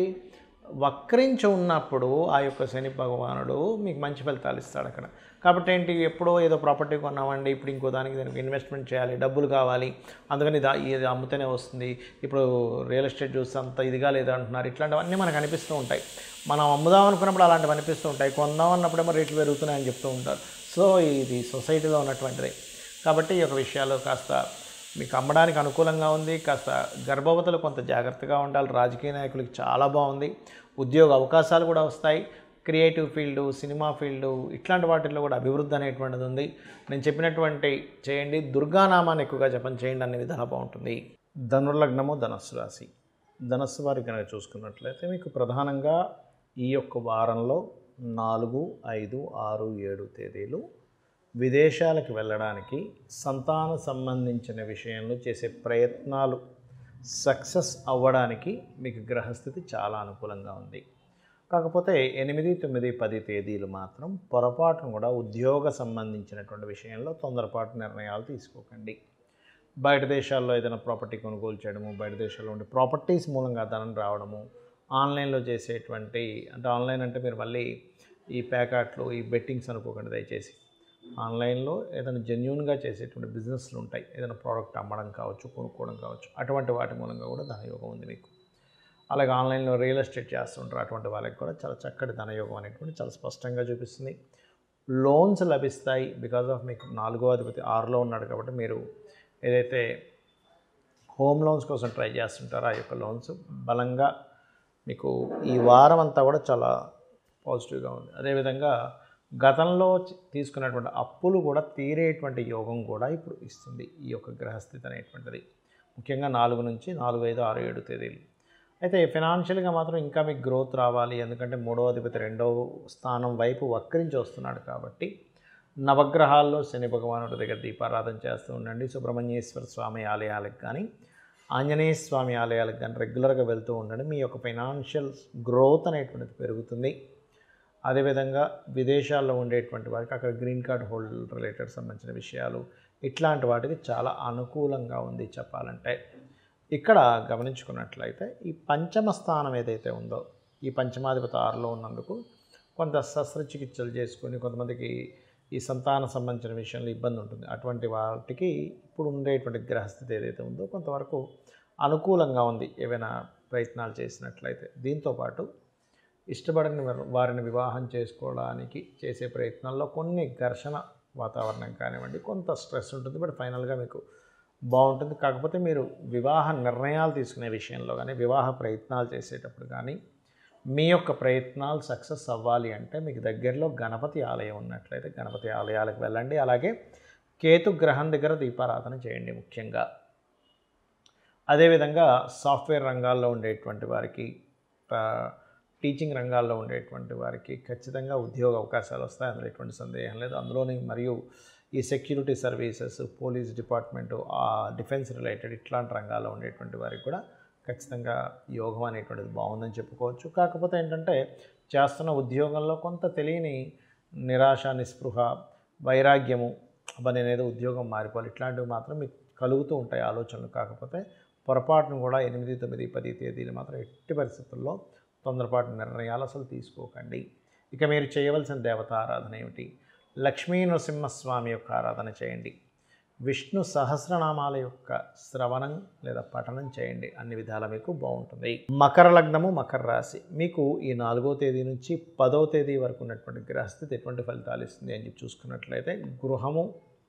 వక్రించి ఉన్నప్పుడు ఆ యొక్క శని భగవానుడు మీకు మంచి ఫలితాలు ఇస్తాడు అక్కడ. కాబట్టి ఏంటి, ఎప్పుడో ఏదో ప్రాపర్టీ కొన్నామండి, ఇప్పుడు ఇంకో దానికి దానికి ఇన్వెస్ట్మెంట్ చేయాలి, డబ్బులు కావాలి, అందుకని దా ఇది అమ్ముతూనే వస్తుంది, ఇప్పుడు రియల్ ఎస్టేట్ చూస్తే అంత ఇదిగా లేదు అంటున్నారు. ఇట్లాంటివన్నీ మనకు అనిపిస్తూ ఉంటాయి. మనం అమ్ముదాం అనుకున్నప్పుడు అలాంటివి అనిపిస్తూ ఉంటాయి, కొందాం అన్నప్పుడేమో రేట్లు పెరుగుతున్నాయని చెప్తూ ఉంటారు. సో ఇది సొసైటీలో ఉన్నటువంటిదే. కాబట్టి ఈ యొక్క విషయాలు కాస్త మీకు అమ్మడానికి అనుకూలంగా ఉంది. కాస్త గర్భవతులు కొంత జాగ్రత్తగా ఉండాలి. రాజకీయ నాయకులకి చాలా బాగుంది. ఉద్యోగ అవకాశాలు కూడా వస్తాయి. క్రియేటివ్ ఫీల్డు, సినిమా ఫీల్డు ఇట్లాంటి వాటిల్లో కూడా అభివృద్ధి అనేటువంటిది ఉంది. నేను చెప్పినటువంటి చేయండి, దుర్గానామాన్ని ఎక్కువగా జపం చేయండి, అనే విధానం బాగుంటుంది. ధనుర్లగ్నము, ధనస్సు రాశి. ధనస్సు వారికి కనుక చూసుకున్నట్లయితే మీకు ప్రధానంగా ఈ యొక్క వారంలో నాలుగు ఐదు ఆరు ఏడు తేదీలు విదేశాలకు వెళ్ళడానికి, సంతాన సంబంధించిన విషయంలో చేసే ప్రయత్నాలు సక్సెస్ అవ్వడానికి మీకు గ్రహస్థితి చాలా అనుకూలంగా ఉంది. కాకపోతే ఎనిమిది తొమ్మిది పది తేదీలు మాత్రం పొరపాటును కూడా ఉద్యోగ సంబంధించినటువంటి విషయంలో తొందరపాటు నిర్ణయాలు తీసుకోకండి. బయట దేశాల్లో ఏదైనా ప్రాపర్టీ కొనుగోలు చేయడము, బయట దేశాల్లో ఉండే ప్రాపర్టీస్ మూలంగా ధనం రావడము, ఆన్లైన్లో చేసేటువంటి అంటే ఆన్లైన్ అంటే మీరు మళ్ళీ ఈ ప్యాకెట్లు, ఈ బెట్టింగ్స్ అనుకోకండి దయచేసి. ఆన్లైన్లో ఏదైనా జెన్యూన్గా చేసేటువంటి బిజినెస్లు ఉంటాయి, ఏదైనా ప్రోడక్ట్ అమ్మడం కావచ్చు, కొనుక్కోవడం కావచ్చు, అటువంటి వాటి మూలంగా కూడా ధనయోగం ఉంది మీకు. అలాగే ఆన్లైన్లో రియల్ ఎస్టేట్ చేస్తుంటారు, అటువంటి వాళ్ళకి కూడా చాలా చక్కటి ధనయోగం అనేటువంటి చాలా స్పష్టంగా చూపిస్తుంది. లోన్స్ లభిస్తాయి బికాజ్ ఆఫ్ మీకు నాలుగో అధిపతి ఆరులో ఉన్నాడు కాబట్టి మీరు ఏదైతే హోమ్ లోన్స్ కోసం ట్రై చేస్తుంటారో ఆ యొక్క లోన్స్ బలంగా మీకు ఈ వారం అంతా కూడా చాలా పాజిటివ్గా ఉంది. అదేవిధంగా గతంలో తీసుకున్నటువంటి అప్పులు కూడా తీరేటువంటి యోగం కూడా ఇప్పుడు ఇస్తుంది ఈ యొక్క గ్రహస్థితి అనేటువంటిది, ముఖ్యంగా నాలుగు నుంచి నాలుగు ఐదు ఆరు ఏడు తేదీలు. అయితే ఫినాన్షియల్గా మాత్రం ఇంకా మీకు గ్రోత్ రావాలి, ఎందుకంటే మూడవ అధిపతి రెండవ స్థానం వైపు వక్రించి వస్తున్నాడు కాబట్టి నవగ్రహాల్లో శని భగవానుడి దగ్గర దీపారాధన చేస్తూ ఉండండి. సుబ్రహ్మణ్యేశ్వర స్వామి ఆలయాలకు కానీ ఆంజనేయ స్వామి ఆలయాలకు కానీ రెగ్యులర్గా వెళ్తూ ఉండండి. మీ యొక్క ఫైనాన్షియల్ గ్రోత్ అనేటువంటిది పెరుగుతుంది. అదేవిధంగా విదేశాల్లో ఉండేటువంటి వారికి అక్కడ గ్రీన్ కార్డ్ హోల్డర్ రిలేటెడ్ సంబంధించిన విషయాలు ఇట్లాంటి వాటికి చాలా అనుకూలంగా ఉంది చెప్పాలంటే. ఇక్కడ గమనించుకున్నట్లయితే ఈ పంచమ స్థానం ఏదైతే ఉందో ఈ పంచమాధిపతి ఆరులో ఉన్నందుకు కొంత శస్త్రచికిత్సలు చేసుకొని కొంతమందికి ఈ సంతాన సంబంధించిన విషయంలో ఇబ్బంది ఉంటుంది. అటువంటి వాటికి ఇప్పుడు ఉండేటువంటి గ్రహస్థితి ఏదైతే ఉందో కొంతవరకు అనుకూలంగా ఉంది ఏవైనా ప్రయత్నాలు చేసినట్లయితే. దీంతోపాటు ఇష్టపడని వారిని వివాహం చేసుకోవడానికి చేసే ప్రయత్నాల్లో కొన్ని ఘర్షణ వాతావరణం కానివ్వండి, కొంత స్ట్రెస్ ఉంటుంది, బట్ ఫైనల్గా మీకు బాగుంటుంది. కాకపోతే మీరు వివాహ నిర్ణయాలు తీసుకునే విషయంలో కానీ వివాహ ప్రయత్నాలు చేసేటప్పుడు కానీ మీ యొక్క ప్రయత్నాలు సక్సెస్ అవ్వాలి అంటే మీకు దగ్గరలో గణపతి ఆలయం ఉన్నట్లయితే గణపతి ఆలయాలకు వెళ్ళండి. అలాగే కేతు గ్రహం దగ్గర దీపారాధన చేయండి ముఖ్యంగా. అదేవిధంగా సాఫ్ట్వేర్ రంగాల్లో ఉండేటువంటి వారికి, టీచింగ్ రంగాల్లో ఉండేటువంటి వారికి ఖచ్చితంగా ఉద్యోగ అవకాశాలు వస్తాయి, అందులో ఎటువంటి సందేహం లేదు. అందులోని మరియు ఈ security services, police department, defence related ఇట్లాంటి రంగాల్లో ఉండేటువంటి వారికి కూడా ఖచ్చితంగా యోగం అనేటువంటిది బాగుందని చెప్పుకోవచ్చు. కాకపోతే ఏంటంటే చేస్తున్న ఉద్యోగంలో కొంత తెలియని నిరాశ, నిస్పృహ, వైరాగ్యము, అబ్బా నేనేదో ఉద్యోగం మారిపోవాలి ఇట్లాంటివి మాత్రం మీకు కలుగుతూ ఉంటాయి ఆలోచనలు. కాకపోతే పొరపాటును కూడా ఎనిమిది తొమ్మిది పది తేదీలు మాత్రం ఎట్టి పరిస్థితుల్లో తొందరపాటు నిర్ణయాలు అసలు తీసుకోకండి. ఇక మీరు చేయవలసిన దేవత ఆరాధన ఏమిటి? లక్ష్మీ నరసింహస్వామి యొక్క ఆరాధన చేయండి. విష్ణు సహస్రనామాల యొక్క శ్రవణం లేదా పఠనం చేయండి. అన్ని విధాలా మీకు బాగుంటుంది. మకర లగ్నము, మకర రాశి. మీకు ఈ నాలుగో తేదీ నుంచి పదో తేదీ వరకు ఉన్నటువంటి గ్రహస్థితి ఎటువంటి ఫలితాలు ఇస్తుంది అని చెప్పి చూసుకున్నట్లయితే గృహము,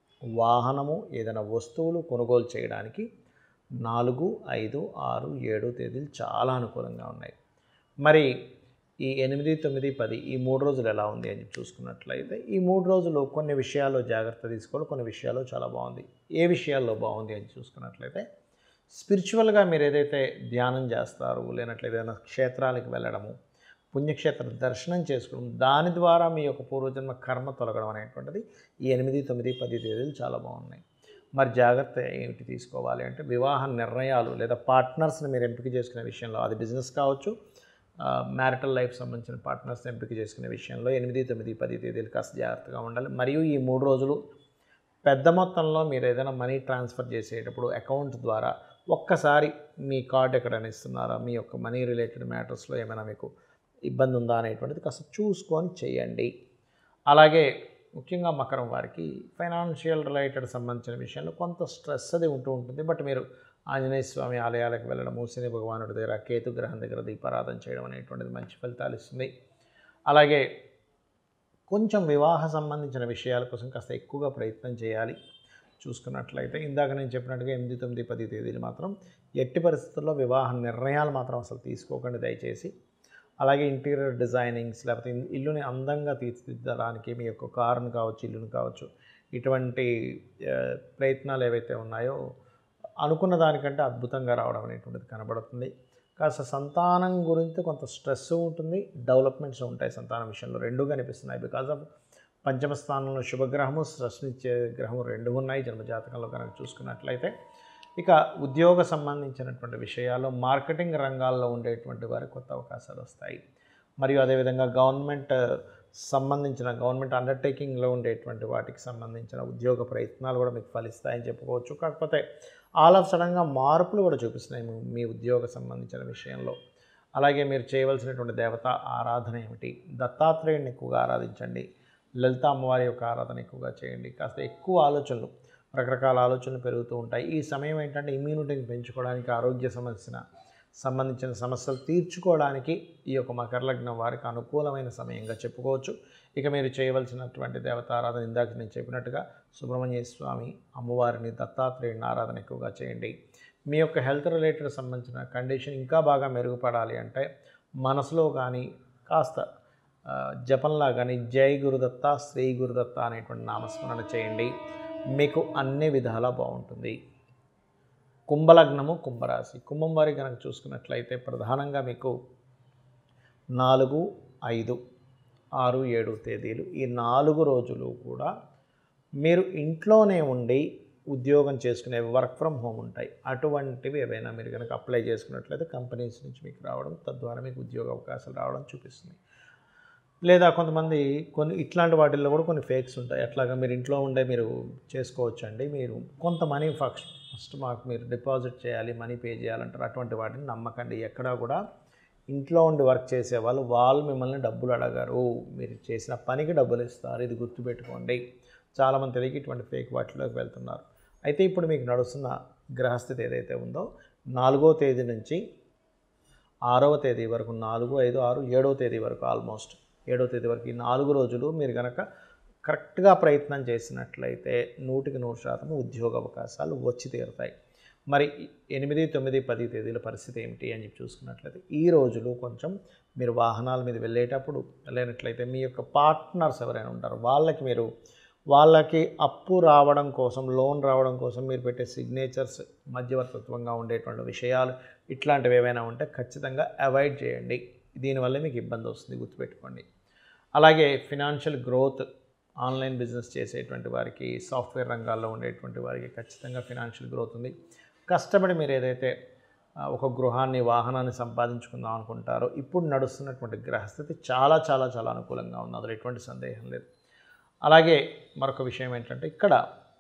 వాహనము, ఏదైనా వస్తువులు కొనుగోలు చేయడానికి నాలుగు ఐదు ఆరు ఏడు తేదీలు చాలా అనుకూలంగా ఉన్నాయి. మరి ఈ ఎనిమిది తొమ్మిది పది ఈ మూడు రోజులు ఎలా ఉంది అని చూసుకున్నట్లయితే ఈ మూడు రోజులు కొన్ని విషయాల్లో జాగ్రత్త తీసుకోవాలి, కొన్ని విషయాల్లో చాలా బాగుంది. ఏ విషయాల్లో బాగుంది అని చూసుకున్నట్లయితే స్పిరిచువల్గా మీరు ఏదైతే ధ్యానం చేస్తారో లేనట్లయితే ఏదైనా క్షేత్రాలకు వెళ్ళడము, పుణ్యక్షేత్ర దర్శనం చేసుకోవడం, దాని ద్వారా మీ యొక్క పూర్వజన్మ కర్మ తొలగడం అనేటువంటిది ఈ ఎనిమిది తొమ్మిది పది తేదీలు చాలా బాగున్నాయి. మరి జాగ్రత్త ఏమిటి తీసుకోవాలి అంటే వివాహ నిర్ణయాలు లేదా పార్ట్నర్స్ని మీరు ఎంపిక చేసుకునే విషయంలో, అది బిజినెస్ కావచ్చు, మ్యారిటల్ లైఫ్ సంబంధించిన పార్ట్నర్స్ని ఎంపిక చేసుకునే విషయంలో ఎనిమిది తొమ్మిది పది తేదీలు కాస్త జాగ్రత్తగా ఉండాలి. మరియు ఈ మూడు రోజులు పెద్ద మొత్తంలో మీరు ఏదైనా మనీ ట్రాన్స్ఫర్ చేసేటప్పుడు అకౌంట్ ద్వారా ఒక్కసారి మీ కార్డు ఎక్కడైనా ఇస్తున్నారా, మీ యొక్క మనీ రిలేటెడ్ మ్యాటర్స్లో ఏమైనా మీకు ఇబ్బంది ఉందా అనేటువంటిది కాస్త చూసుకొని చేయండి. అలాగే ముఖ్యంగా మకరం వారికి ఫైనాన్షియల్ రిలేటెడ్ సంబంధించిన విషయంలో కొంత స్ట్రెస్ అది ఉంటూ ఉంటుంది, బట్ మీరు ఆంజనేయ స్వామి ఆలయాలకు వెళ్ళడము, శని భగవానుడి దగ్గర, కేతు గ్రహం దగ్గర దీపారాధన చేయడం అనేటువంటిది మంచి ఫలితాలు ఇస్తుంది. అలాగే కొంచెం వివాహ సంబంధించిన విషయాల కోసం కాస్త ఎక్కువగా ప్రయత్నం చేయాలి. చూసుకున్నట్లయితే ఇందాక నేను చెప్పినట్టుగా ఎనిమిది తొమ్మిది పది తేదీలు మాత్రం ఎట్టి పరిస్థితుల్లో వివాహ నిర్ణయాలు మాత్రం అసలు తీసుకోకండి దయచేసి. అలాగే ఇంటీరియర్ డిజైనింగ్స్ లేకపోతే ఇల్లుని అందంగా తీర్చిదిద్దడానికి మీ యొక్క కారును కావచ్చు, ఇల్లును కావచ్చు, ఇటువంటి ప్రయత్నాలు ఏవైతే ఉన్నాయో అనుకున్న దానికంటే అద్భుతంగా రావడం అనేటువంటిది కనబడుతుంది. కాస్త సంతానం గురించి కొంత స్ట్రెస్ ఉంటుంది, డెవలప్మెంట్స్ ఉంటాయి సంతానం విషయంలో, రెండు కనిపిస్తున్నాయి. బికాజ్ ఆఫ్ పంచమ స్థానంలో శుభగ్రహము, స్ట్రెస్నిచ్చే గ్రహము రెండు ఉన్నాయి జన్మజాతకంలో కనుక చూసుకున్నట్లయితే. ఇక ఉద్యోగ సంబంధించినటువంటి విషయాల్లో మార్కెటింగ్ రంగాల్లో ఉండేటువంటి వారికి కొత్త అవకాశాలు వస్తాయి. మరియు అదేవిధంగా గవర్నమెంట్ సంబంధించిన గవర్నమెంట్ అండర్టేకింగ్లో ఉండేటువంటి వాటికి సంబంధించిన ఉద్యోగ ప్రయత్నాలు కూడా మీకు ఫలిస్తాయని చెప్పుకోవచ్చు. కాకపోతే ఆల్ ఆఫ్ సడన్గా మార్పులు కూడా చూపిస్తున్నాయి మీ ఉద్యోగ సంబంధించిన విషయంలో. అలాగే మీరు చేయవలసినటువంటి దేవత ఆరాధన ఏమిటి? దత్తాత్రేయుడిని ఎక్కువగా ఆరాధించండి. లలిత అమ్మవారి యొక్క ఆరాధన ఎక్కువగా చేయండి. కాస్త ఎక్కువ ఆలోచనలు, రకరకాల ఆలోచనలు పెరుగుతూ ఉంటాయి. ఈ సమయం ఏంటంటే ఇమ్యూనిటీని పెంచుకోవడానికి, ఆరోగ్య సమస్య సంబంధించిన సమస్యలు తీర్చుకోవడానికి ఈ యొక్క మకర లగ్నం వారికి అనుకూలమైన సమయంగా చెప్పుకోవచ్చు. ఇక మీరు చేయవలసినటువంటి దేవతారాధన ఇందాక నేను చెప్పినట్టుగా సుబ్రహ్మణ్య స్వామి, అమ్మవారిని, దత్తాత్రేయుని ఆరాధన ఎక్కువగా చేయండి. మీ యొక్క హెల్త్ రిలేటెడ్ సంబంధించిన కండిషన్ ఇంకా బాగా మెరుగుపడాలి అంటే మనసులో కానీ కాస్త జపంలా కానీ జై గురుదత్త, శ్రీ గురుదత్త అనేటువంటి నామస్మరణ చేయండి. మీకు అన్ని విధాలా బాగుంటుంది. కుంభలగ్నము, కుంభరాశి. కుంభం వారి కనుక చూసుకున్నట్లయితే ప్రధానంగా మీకు నాలుగు, ఐదు, ఆరు, ఏడు తేదీలు ఈ నాలుగు రోజులు కూడా మీరు ఇంట్లోనే ఉండి ఉద్యోగం చేసుకునే వర్క్ ఫ్రమ్ హోమ్ ఉంటాయి. అటువంటివి ఏవైనా మీరు కనుక అప్లై చేసుకున్నట్లయితే కంపెనీస్ నుంచి మీకు రావడం, తద్వారా మీకు ఉద్యోగ అవకాశాలు రావడం చూపిస్తుంది. లేదా కొంతమంది కొన్ని ఇట్లాంటి వాటిల్లో కూడా కొన్ని ఫేక్స్ ఉంటాయి. అట్లాగా మీరు ఇంట్లో ఉండే మీరు చేసుకోవచ్చు అండి. మీరు కొంత మనీ ఫస్ట్ ఫస్ట్ మాకు మీరు డిపాజిట్ చేయాలి, మనీ పే చేయాలంటారు. అటువంటి వాటిని నమ్మకండి. ఎక్కడా కూడా ఇంట్లో ఉండి వర్క్ చేసేవాళ్ళు వాళ్ళు మిమ్మల్ని డబ్బులు అడగరు, మీరు చేసిన పనికి డబ్బులు ఇస్తారు. ఇది గుర్తుపెట్టుకోండి. చాలామంది తెలియక ఇటువంటి ఫేక్ వాటిలోకి వెళ్తున్నారు. అయితే ఇప్పుడు మీకు నడుస్తున్న గ్రహస్థితి ఏదైతే ఉందో నాలుగో తేదీ నుంచి ఆరవ తేదీ వరకు, నాలుగు, ఐదు, ఆరు, ఏడవ తేదీ వరకు, ఆల్మోస్ట్ ఏడవ తేదీ వరకు ఈ నాలుగు రోజులు మీరు కనుక కరెక్ట్గా ప్రయత్నం చేసినట్లయితే నూటికి నూరు శాతం ఉద్యోగ అవకాశాలు వచ్చి తీరుతాయి. మరి ఎనిమిది, తొమ్మిది, పది తేదీల పరిస్థితి ఏమిటి అని చెప్పి చూసుకున్నట్లయితే ఈ రోజులు కొంచెం మీరు వాహనాల మీద వెళ్ళేటప్పుడు లేనట్లయితే మీ యొక్క పార్ట్నర్స్ ఎవరైనా ఉంటారో వాళ్ళకి మీరు వాళ్ళకి అప్పు రావడం కోసం, లోన్ రావడం కోసం మీరు పెట్టే సిగ్నేచర్స్ మధ్యవర్తిత్వంగా ఉండేటువంటి విషయాలు ఇట్లాంటివి ఏవైనా ఉంటే ఖచ్చితంగా అవాయిడ్ చేయండి. దీనివల్ల మీకు ఇబ్బంది వస్తుంది, గుర్తుపెట్టుకోండి. అలాగే ఫినాన్షియల్ గ్రోత్, ఆన్లైన్ బిజినెస్ చేసేటువంటి వారికి, సాఫ్ట్వేర్ రంగాల్లో ఉండేటువంటి వారికి ఖచ్చితంగా ఫినాన్షియల్ గ్రోత్ ఉంది. కష్టపడి మీరు ఏదైతే ఒక గృహాన్ని, వాహనాన్ని సంపాదించుకుందాం అనుకుంటారో ఇప్పుడు నడుస్తున్నటువంటి గ్రహస్థితి చాలా చాలా చాలా అనుకూలంగా ఉంది, అందులో ఎటువంటి సందేహం లేదు. అలాగే మరొక విషయం ఏంటంటే ఇక్కడ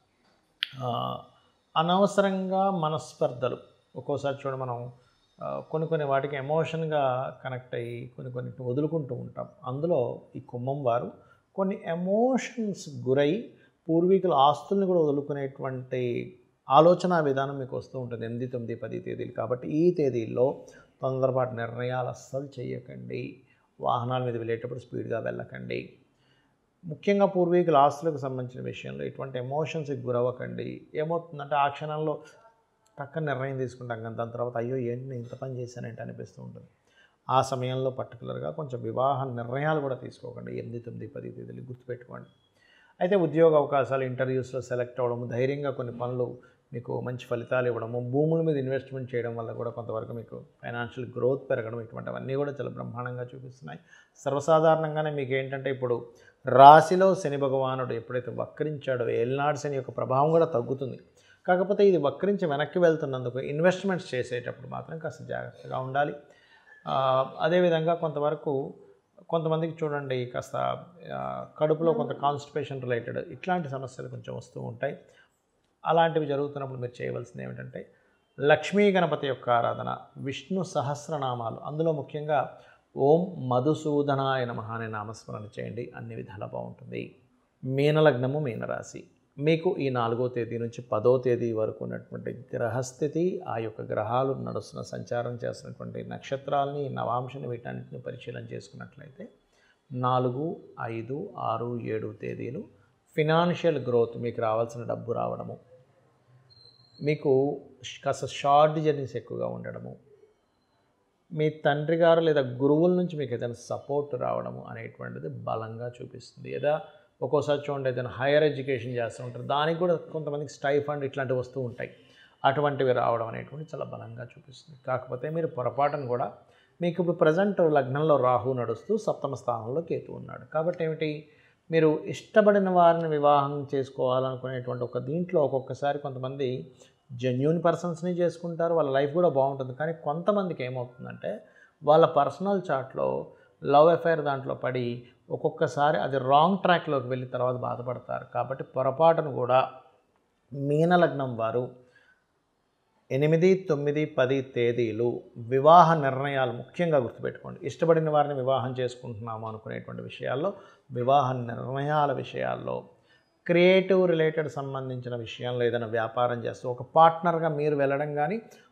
అనవసరంగా మనస్పర్ధలు ఒక్కోసారి చూడ మనం కొన్ని కొన్ని వాటికి ఎమోషన్గా కనెక్ట్ అయ్యి కొన్ని కొన్నిటిని వదులుకుంటూ ఉంటాం. అందులో ఈ కుంభం వారు కొన్ని ఎమోషన్స్ గురై పూర్వీకుల ఆస్తుల్ని కూడా వదులుకునేటువంటి ఆలోచన విధానం మీకు వస్తూ ఉంటుంది ఎనిమిది, తొమ్మిది, పది తేదీలు. కాబట్టి ఈ తేదీల్లో తొందరపాటు నిర్ణయాలు అస్సలు చేయకండి. వాహనాల మీద వెళ్ళేటప్పుడు స్పీడ్గా వెళ్ళకండి. ముఖ్యంగా పూర్వీకుల ఆస్తులకు సంబంధించిన విషయంలో ఇటువంటి ఎమోషన్స్కి గురవ్వకండి. ఏమవుతుందంటే ఆ క్షణంలో పక్కన నిర్ణయం తీసుకుంటాం కానీ దాని తర్వాత అయ్యో ఏంటి నేను ఇంత పని చేశానంటే అనిపిస్తూ ఉంటుంది. ఆ సమయంలో పర్టికులర్గా కొంచెం వివాహ నిర్ణయాలు కూడా తీసుకోకండి ఎనిమిది, తొమ్మిది, పది తేదీలు, గుర్తుపెట్టుకోండి. అయితే ఉద్యోగ అవకాశాలు, ఇంటర్వ్యూస్లో సెలెక్ట్ అవ్వడము, ధైర్యంగా కొన్ని పనులు మీకు మంచి ఫలితాలు ఇవ్వడము, భూముల మీద ఇన్వెస్ట్మెంట్ చేయడం వల్ల కూడా కొంతవరకు మీకు ఫైనాన్షియల్ గ్రోత్ పెరగడం, ఇటువంటివన్నీ కూడా చాలా బ్రహ్మాండంగా చూపిస్తున్నాయి. సర్వసాధారణంగానే మీకు ఏంటంటే ఇప్పుడు రాశిలో శని భగవానుడు ఎప్పుడైతే వక్రించాడో ఏలినాడు శని యొక్క ప్రభావం కూడా తగ్గుతుంది. కాకపోతే ఇది వక్రించి వెనక్కి వెళ్తున్నందుకు ఇన్వెస్ట్మెంట్స్ చేసేటప్పుడు మాత్రం కాస్త జాగ్రత్తగా ఉండాలి. అదేవిధంగా కొంతవరకు కొంతమందికి చూడండి కాస్త కడుపులో కొంత కాన్స్టిపేషన్ రిలేటెడ్ ఇట్లాంటి సమస్యలు కొంచెం వస్తూ ఉంటాయి. అలాంటివి జరుగుతున్నప్పుడు మీరు చేయవలసింది ఏమిటంటే లక్ష్మీ గణపతి యొక్క ఆరాధన, విష్ణు సహస్రనామాలు, అందులో ముఖ్యంగా ఓం మధుసూదనాయ నమః అనే నామస్మరణ చేయండి. అన్ని విధాలా బాగుంటుంది. మీనలగ్నము, మీనరాశి. మీకు ఈ నాలుగో తేదీ నుంచి పదో తేదీ వరకు ఉన్నటువంటి గ్రహస్థితి, ఆ యొక్క గ్రహాలు నడుస్తున్న సంచారం చేస్తున్నటువంటి నక్షత్రాలని, నవాంశని, వీటన్నిటిని పరిశీలన చేసుకున్నట్లయితే నాలుగు, ఐదు, ఆరు, ఏడు తేదీలు ఫినాన్షియల్ గ్రోత్, మీకు రావాల్సిన డబ్బు రావడము, మీకు కాస్త షార్ట్ జర్నీస్ ఎక్కువగా ఉండడము, మీ తండ్రి గారు లేదా గురువుల నుంచి మీకు ఏదైనా సపోర్ట్ రావడము అనేటువంటిది బలంగా చూపిస్తుంది. లేదా ఒక్కోసారి చూడండి ఏదైనా హైయర్ ఎడ్యుకేషన్ చేస్తూ ఉంటారు, దానికి కూడా కొంతమందికి స్టైఫండ్ ఇట్లాంటివి వస్తూ ఉంటాయి. అటువంటివి రావడం అనేటువంటి చాలా బలంగా చూపిస్తుంది. కాకపోతే మీరు పొరపాటును కూడా మీకు ఇప్పుడు ప్రజెంట్ లగ్నంలో రాహు నడుస్తూ సప్తమ స్థానంలో కేతు ఉన్నాడు. కాబట్టి ఏమిటి, మీరు ఇష్టపడిన వారిని వివాహం చేసుకోవాలనుకునేటువంటి ఒక దీంట్లో ఒక్కొక్కసారి కొంతమంది జెన్యూన్ పర్సన్స్ని చేసుకుంటారు, వాళ్ళ లైఫ్ కూడా బాగుంటుంది. కానీ కొంతమందికి ఏమవుతుందంటే వాళ్ళ పర్సనల్ చార్ట్లో లవ్ అఫైర్ దాంట్లో పడి ఒక్కొక్కసారి అది రాంగ్ ట్రాక్లోకి వెళ్ళి తర్వాత బాధపడతారు. కాబట్టి పొరపాటును కూడా మీనలగ్నం వారు ఎనిమిది, తొమ్మిది, పది తేదీలు వివాహ నిర్ణయాలు ముఖ్యంగా గుర్తుపెట్టుకోండి. ఇష్టపడిన వారిని వివాహం చేసుకుంటున్నాము అనుకునేటువంటి విషయాల్లో, వివాహ నిర్ణయాల విషయాల్లో, క్రియేటివ్ రిలేటెడ్ సంబంధించిన విషయంలో ఏదైనా వ్యాపారం చేస్తూ ఒక పార్ట్నర్గా మీరు వెళ్ళడం కానీ,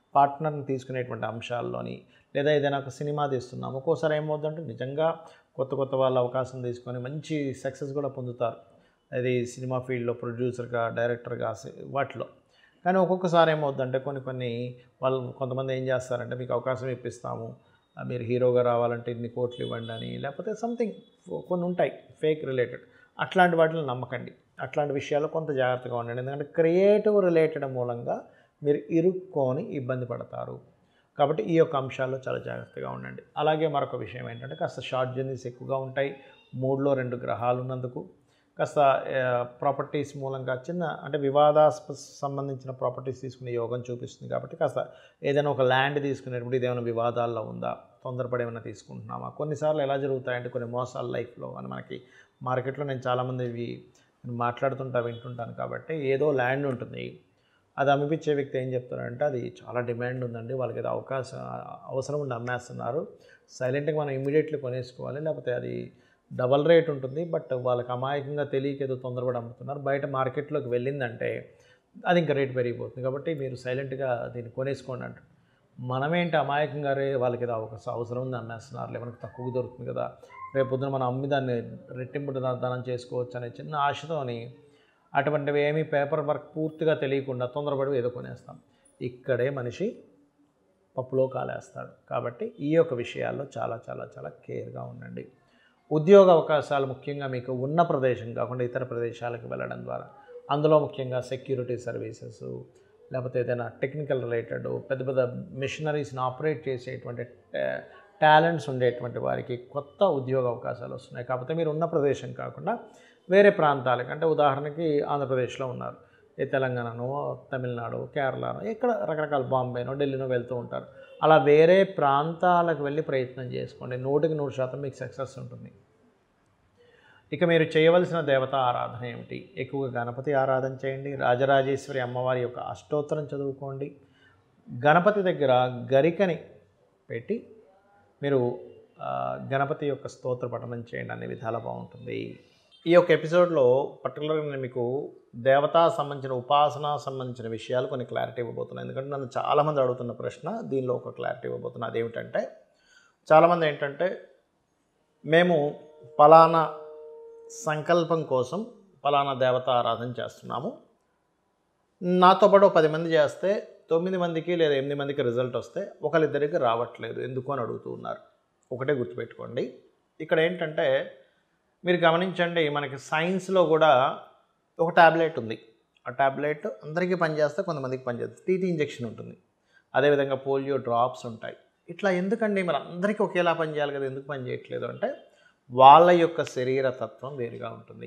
పార్ట్నర్ని తీసుకునేటువంటి అంశాల్లోని, లేదా ఏదైనా ఒక సినిమా తీస్తున్నాం, ఒక్కోసారి ఏమవుతుందంటే నిజంగా కొత్త కొత్త వాళ్ళు అవకాశం తీసుకొని మంచి సక్సెస్ కూడా పొందుతారు. అది సినిమా ఫీల్డ్లో ప్రొడ్యూసర్గా, డైరెక్టర్గా వాటిలో. కానీ ఒక్కొక్కసారి ఏమవుతుందంటే కొన్ని కొన్ని వాళ్ళు కొంతమంది ఏం చేస్తారంటే మీకు అవకాశం ఇప్పిస్తాము, మీరు హీరోగా రావాలంటే ఇన్ని కోట్లు ఇవ్వండి అని, లేకపోతే సంథింగ్ కొన్ని ఉంటాయి ఫేక్ రిలేటెడ్. అట్లాంటి వాటిని నమ్మకండి. అట్లాంటి విషయాల్లో కొంత జాగ్రత్తగా ఉండండి. ఎందుకంటే క్రియేటివ్ రిలేటెడ్ మూలంగా మీరు ఇరుక్కొని ఇబ్బంది పడతారు. కాబట్టి ఈ యొక్క అంశాల్లో చాలా జాగ్రత్తగా ఉండండి. అలాగే మరొక విషయం ఏంటంటే కాస్త షార్ట్ జర్నీస్ ఎక్కువగా ఉంటాయి. మూడులో రెండు గ్రహాలు ఉన్నందుకు కాస్త ప్రాపర్టీస్ మూలంగా చిన్న అంటే వివాదాస్పద సంబంధించిన ప్రాపర్టీస్ తీసుకునే యోగం చూపిస్తుంది. కాబట్టి కాస్త ఏదైనా ఒక ల్యాండ్ తీసుకునేటప్పుడు ఇదేమైనా వివాదాల్లో ఉందా, తొందరపడి ఏమైనా తీసుకుంటున్నామా. కొన్నిసార్లు ఎలా జరుగుతాయంటే కొన్ని మోసాలు లైఫ్లో అని మనకి మార్కెట్లో నేను చాలామంది ఇవి మాట్లాడుతుంటా వింటుంటాను. కాబట్టి ఏదో ల్యాండ్ ఉంటుంది, అది అమ్మిపించే వ్యక్తి ఏం చెప్తారంటే అది చాలా డిమాండ్ ఉందండి, వాళ్ళకి ఏదో అవకాశం అవసరం ఉండి అమ్మేస్తున్నారు, సైలెంట్గా మనం ఇమీడియట్లీ కొనేసుకోవాలి, లేకపోతే అది డబల్ రేట్ ఉంటుంది, బట్ వాళ్ళకి అమాయకంగా తెలియక ఏదో తొందరపడి అమ్ముతున్నారు, బయట మార్కెట్లోకి వెళ్ళిందంటే అది ఇంకా రేటు పెరిగిపోతుంది, కాబట్టి మీరు సైలెంట్గా దీన్ని కొనేసుకోండి అంటారు. మనమేంటి అమాయకంగా రే వాళ్ళకి ఏదో అవకాశం అవసరం ఉంది అమ్మేస్తున్నారు, లేకపోతే తక్కువ దొరుకుతుంది కదా, రేపు పొద్దున మనం అమ్మి దాన్ని రెట్టింపు దానం చేసుకోవచ్చు అనే చిన్న ఆశతోని అటువంటివి ఏమీ పేపర్ వర్క్ పూర్తిగా తెలియకుండా తొందరపడి ఏదో కొనేస్తాం. ఇక్కడే మనిషి పప్పులో కాలేస్తాడు. కాబట్టి ఈ యొక్క విషయాల్లో చాలా చాలా చాలా కేర్గా ఉండండి. ఉద్యోగ అవకాశాలు ముఖ్యంగా మీకు ఉన్న ప్రదేశం కాకుండా ఇతర ప్రదేశాలకు వెళ్ళడం ద్వారా, అందులో ముఖ్యంగా సెక్యూరిటీ సర్వీసెస్, లేకపోతే ఏదైనా టెక్నికల్ రిలేటెడ్ పెద్ద పెద్ద మిషనరీస్ని ఆపరేట్ చేసేటువంటి టాలెంట్స్ ఉండేటువంటి వారికి కొత్త ఉద్యోగ అవకాశాలు వస్తున్నాయి. కాకపోతే మీరు ఉన్న ప్రదేశం కాకుండా వేరే ప్రాంతాలకు, అంటే ఉదాహరణకి ఆంధ్రప్రదేశ్లో ఉన్నారు, ఏ తెలంగాణనో, తమిళనాడు, కేరళనో, ఇక్కడ రకరకాల బాంబేనో, ఢిల్లీనో వెళ్తూ ఉంటారు. అలా వేరే ప్రాంతాలకు వెళ్ళి ప్రయత్నం చేసుకోండి. నూటికి నూరు శాతం మీకు సక్సెస్ ఉంటుంది. ఇక మీరు చేయవలసిన దేవతా ఆరాధన ఏమిటి? ఎక్కువగా గణపతి ఆరాధన చేయండి. రాజరాజేశ్వరి అమ్మవారి యొక్క అష్టోత్తరం చదువుకోండి. గణపతి దగ్గర గరికని పెట్టి మీరు గణపతి యొక్క స్తోత్ర పఠనం చేయండి. అన్ని విధాలా బాగుంటుంది. ఈ యొక్క ఎపిసోడ్లో పర్టికులర్గా నేను మీకు దేవతా సంబంధించిన ఉపాసన సంబంధించిన విషయాలు కొన్ని క్లారిటీ ఇవ్వబోతున్నాను. ఎందుకంటే నన్ను చాలామంది అడుగుతున్న ప్రశ్న, దీనిలో ఒక క్లారిటీ ఇవ్వబోతున్నా. అదేమిటంటే చాలామంది ఏంటంటే మేము పలానా సంకల్పం కోసం పలానా దేవతా ఆరాధన చేస్తున్నాము, నాతో పాటు పది మంది చేస్తే తొమ్మిది మందికి లేదా ఎనిమిది మందికి రిజల్ట్ వస్తే ఒకరిద్దరికి రావట్లేదు ఎందుకు అని అడుగుతూ ఉన్నారు. ఒకటే గుర్తుపెట్టుకోండి, ఇక్కడ ఏంటంటే మీరు గమనించండి, మనకి సైన్స్లో కూడా ఒక ట్యాబ్లెట్ ఉంది. ఆ ట్యాబ్లెట్ అందరికీ పనిచేస్తే కొంతమందికి పనిచేస్తుంది. టీటీ ఇంజెక్షన్ ఉంటుంది, అదేవిధంగా పోలియో డ్రాప్స్ ఉంటాయి. ఇట్లా ఎందుకండి మరి అందరికీ ఒకేలా పనిచేయాలి కదా, ఎందుకు పని చేయట్లేదు అంటే వాళ్ళ యొక్క శరీర తత్వం వేరుగా ఉంటుంది.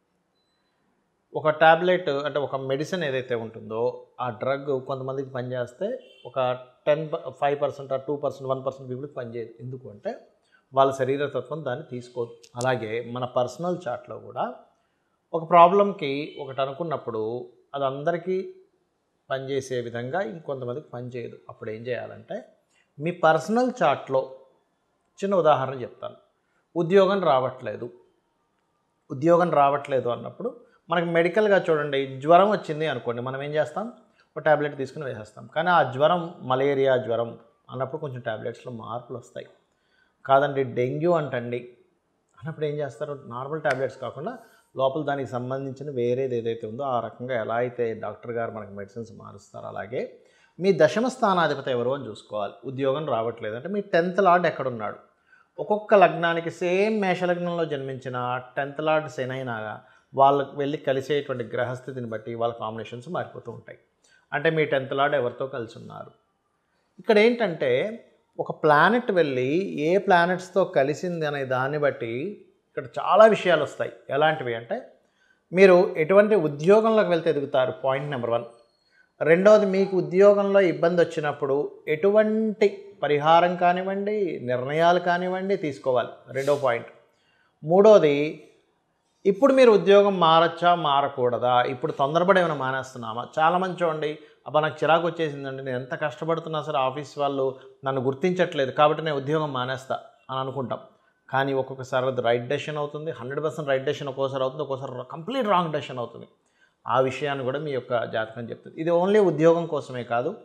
ఒక ట్యాబ్లెట్ అంటే ఒక మెడిసిన్ ఏదైతే ఉంటుందో ఆ డ్రగ్ కొంతమందికి పనిచేస్తే ఒక ten five percent two percent one percent పీపుల్కి పనిచేయదు. ఎందుకు అంటే వాళ్ళ శరీరతత్వం దాన్ని తీసుకోదు. అలాగే మన పర్సనల్ చార్ట్లో కూడా ఒక ప్రాబ్లంకి ఒకటి అనుకున్నప్పుడు అది అందరికీ పనిచేసే విధంగా ఇంకొంతమందికి పనిచేయదు. అప్పుడు ఏం చేయాలంటే మీ పర్సనల్ చార్ట్లో చిన్న ఉదాహరణ చెప్తాను. ఉద్యోగం రావట్లేదు ఉద్యోగం రావట్లేదు అన్నప్పుడు మనకి మెడికల్గా చూడండి, జ్వరం వచ్చింది అనుకోండి, మనం ఏం చేస్తాం, ఒక ట్యాబ్లెట్ తీసుకుని వేసేస్తాం. కానీ ఆ జ్వరం మలేరియా జ్వరం అన్నప్పుడు కొంచెం ట్యాబ్లెట్స్లో మార్పులు వస్తాయి. కాదండి డెంగ్యూ అంటండి అన్నప్పుడు ఏం చేస్తారు, నార్మల్ ట్యాబ్లెట్స్ కాకుండా లోపల దానికి సంబంధించిన వేరేది ఏదైతే ఉందో ఆ రకంగా ఎలా అయితే డాక్టర్ గారు మనకి మెడిసిన్స్ మారుస్తారు, అలాగే మీ దశమ స్థానాధిపతి ఎవరో అని చూసుకోవాలి. ఉద్యోగం రావట్లేదు అంటే మీ టెన్త్ లార్డ్ ఎక్కడున్నాడు. ఒక్కొక్క లగ్నానికి సేమ్ మేషలగ్నంలో జన్మించిన టెన్త్ లార్డ్ శనైనా వాళ్ళకి వెళ్ళి కలిసేటువంటి గ్రహస్థితిని బట్టి వాళ్ళ కాంబినేషన్స్ మారిపోతూ ఉంటాయి. అంటే మీ టెన్త్ లార్డ్ ఎవరితో కలిసి ఉన్నారు. ఇక్కడ ఏంటంటే ఒక ప్లానెట్ వెళ్ళి ఏ ప్లానెట్స్తో కలిసింది అనే దాన్ని బట్టి ఇక్కడ చాలా విషయాలు వస్తాయి. ఎలాంటివి అంటే మీరు ఎటువంటి ఉద్యోగంలోకి వెళ్తే ఎదుగుతారు, పాయింట్ నెంబర్ వన్. రెండవది, మీకు ఉద్యోగంలో ఇబ్బంది వచ్చినప్పుడు ఎటువంటి పరిహారం కానివ్వండి, నిర్ణయాలు కానివ్వండి తీసుకోవాలి, రెండో పాయింట్. మూడోది, ఇప్పుడు మీరు ఉద్యోగం మారచ్చా మారకూడదా, ఇప్పుడు తొందరపడి ఏమైనా మానేస్తున్నామా. చాలామంది చూడండి, అబ్బా నాకు చిరాకు వచ్చేసిందండి, నేను ఎంత కష్టపడుతున్నా సరే ఆఫీస్ వాళ్ళు నన్ను గుర్తించట్లేదు కాబట్టి నేను ఉద్యోగం మానేస్తా అని అనుకుంటాం. కానీ ఒక్కొక్కసారి అది రైట్ డెసిషన్ అవుతుంది, హండ్రెడ్ పర్సెంట్ రైట్ డెసిషన్ ఒక్కోసారి అవుతుంది, ఒక్కోసారి కంప్లీట్ రాంగ్ డెసిషన్ అవుతుంది. ఆ విషయాన్ని కూడా మీ యొక్క జాతకం చెప్తుంది. ఇది ఓన్లీ ఉద్యోగం కోసమే కాదు,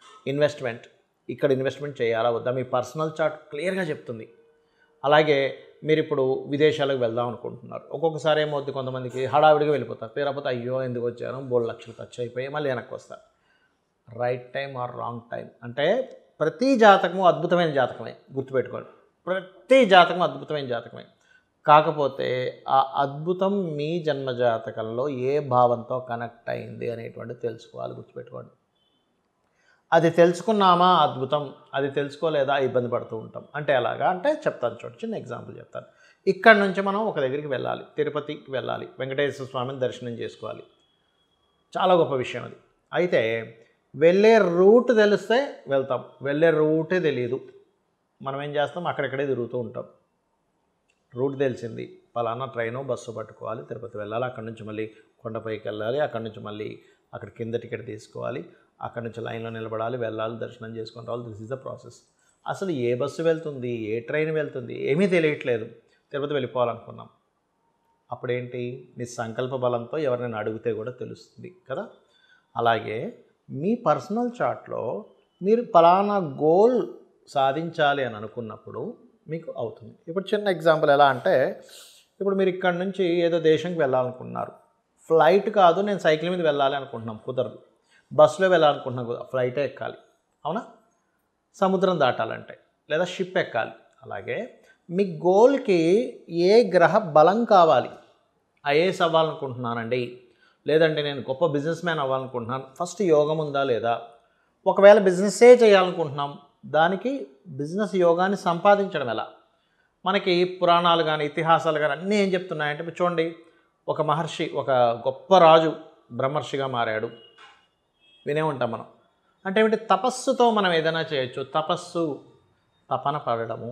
ఇన్వెస్ట్మెంట్, ఇక్కడ ఇన్వెస్ట్మెంట్ చేయాలా వద్దా మీ పర్సనల్ చార్ట్ క్లియర్గా చెప్తుంది. అలాగే మీరు ఇప్పుడు విదేశాలకు వెళ్దాం అనుకుంటున్నారు. ఒక్కొక్కసారి ఏమవుద్ది, కొంతమందికి హడావిడిగా వెళ్ళిపోతారు. తీరపోతే అయ్యో ఎందుకు వచ్చాను, బోల్డ్ లక్షలు ఖర్చు అయిపోయి మళ్ళీ వెనక్కి వస్తారు. Right time or wrong time అంటే ప్రతి జాతకము అద్భుతమైన జాతకమే, గుర్తుపెట్టుకోండి. ప్రతి జాతకం అద్భుతమైన జాతకమే. కాకపోతే ఆ అద్భుతం మీ జన్మ జాతకంలో ఏ భావంతో కనెక్ట్ అయింది అనేటువంటిది తెలుసుకోవాలి, గుర్తుపెట్టుకోండి. అది తెలుసుకున్నామా అద్భుతం, అది తెలుసుకోలేదా ఇబ్బంది పడుతూ ఉంటాం. అంటే ఎలాగా అంటే చెప్తాను చూడండి, చిన్న ఎగ్జాంపుల్ చెప్తాను. ఇక్కడ నుంచి మనం ఒక దగ్గరికి వెళ్ళాలి, తిరుపతికి వెళ్ళాలి, వెంకటేశ్వర స్వామిని దర్శనం చేసుకోవాలి. చాలా గొప్ప విషయం అది. అయితే వెళ్ళే రూట్ తెలిస్తే వెళ్తాం, వెళ్ళే రూటే తెలియదు, మనం ఏం చేస్తాం, అక్కడెక్కడే తిరుగుతూ ఉంటాం. రూట్ తెలిసింది, పలానా ట్రైను బస్సు పట్టుకోవాలి, తిరుపతి వెళ్ళాలి, అక్కడి నుంచి మళ్ళీ కొండపైకి వెళ్ళాలి, అక్కడి నుంచి మళ్ళీ అక్కడ కింద టికెట్ తీసుకోవాలి, అక్కడి నుంచి లైన్లో నిలబడాలి, వెళ్ళాలి, దర్శనం చేసుకుని రావాలి. This is the process. అసలు ఏ బస్సు వెళ్తుంది, ఏ ట్రైన్ వెళ్తుంది ఏమీ తెలియట్లేదు, తిరుపతి వెళ్ళిపోవాలనుకున్నాం. అప్పుడేంటి, మీ సంకల్ప బలంతో ఎవరినైనా అడిగితే కూడా తెలుస్తుంది కదా. అలాగే మీ పర్సనల్ చార్ట్లో మీరు పలానా గోల్ సాధించాలి అని అనుకున్నప్పుడు మీకు అవుతుంది. ఇప్పుడు చిన్న ఎగ్జాంపుల్ ఎలా అంటే, ఇప్పుడు మీరు ఇక్కడ నుంచి ఏదో దేశంకి వెళ్ళాలనుకుంటున్నారు, ఫ్లైట్ కాదు నేను సైకిల్ మీద వెళ్ళాలి అనుకుంటున్నాం, కుదరదు. బస్సులో వెళ్ళాలనుకుంటున్నాం, ఫ్లైటే ఎక్కాలి, అవునా, సముద్రం దాటాలంటే, లేదా షిప్ ఎక్కాలి. అలాగే మీ గోల్కి ఏ గ్రహ బలం కావాలి, ఐఏఎస్ అవ్వాలనుకుంటున్నానండి, లేదంటే నేను గొప్ప బిజినెస్ మ్యాన్ అవ్వాలనుకుంటున్నాను, ఫస్ట్ యోగం ఉందా లేదా. ఒకవేళ బిజినెస్సే చేయాలనుకుంటున్నాం, దానికి బిజినెస్ యోగాన్ని సంపాదించడం ఎలా. మనకి పురాణాలు కానీ ఇతిహాసాలు కానీ అన్నీ ఏం చెప్తున్నాయంటే చూడండి, ఒక మహర్షి, ఒక గొప్ప రాజు బ్రహ్మర్షిగా మారాడు, వినే ఉంటాం మనం. అంటే ఏమిటి, తపస్సుతో మనం ఏదైనా చేయొచ్చు. తపస్సు తపన పడడము,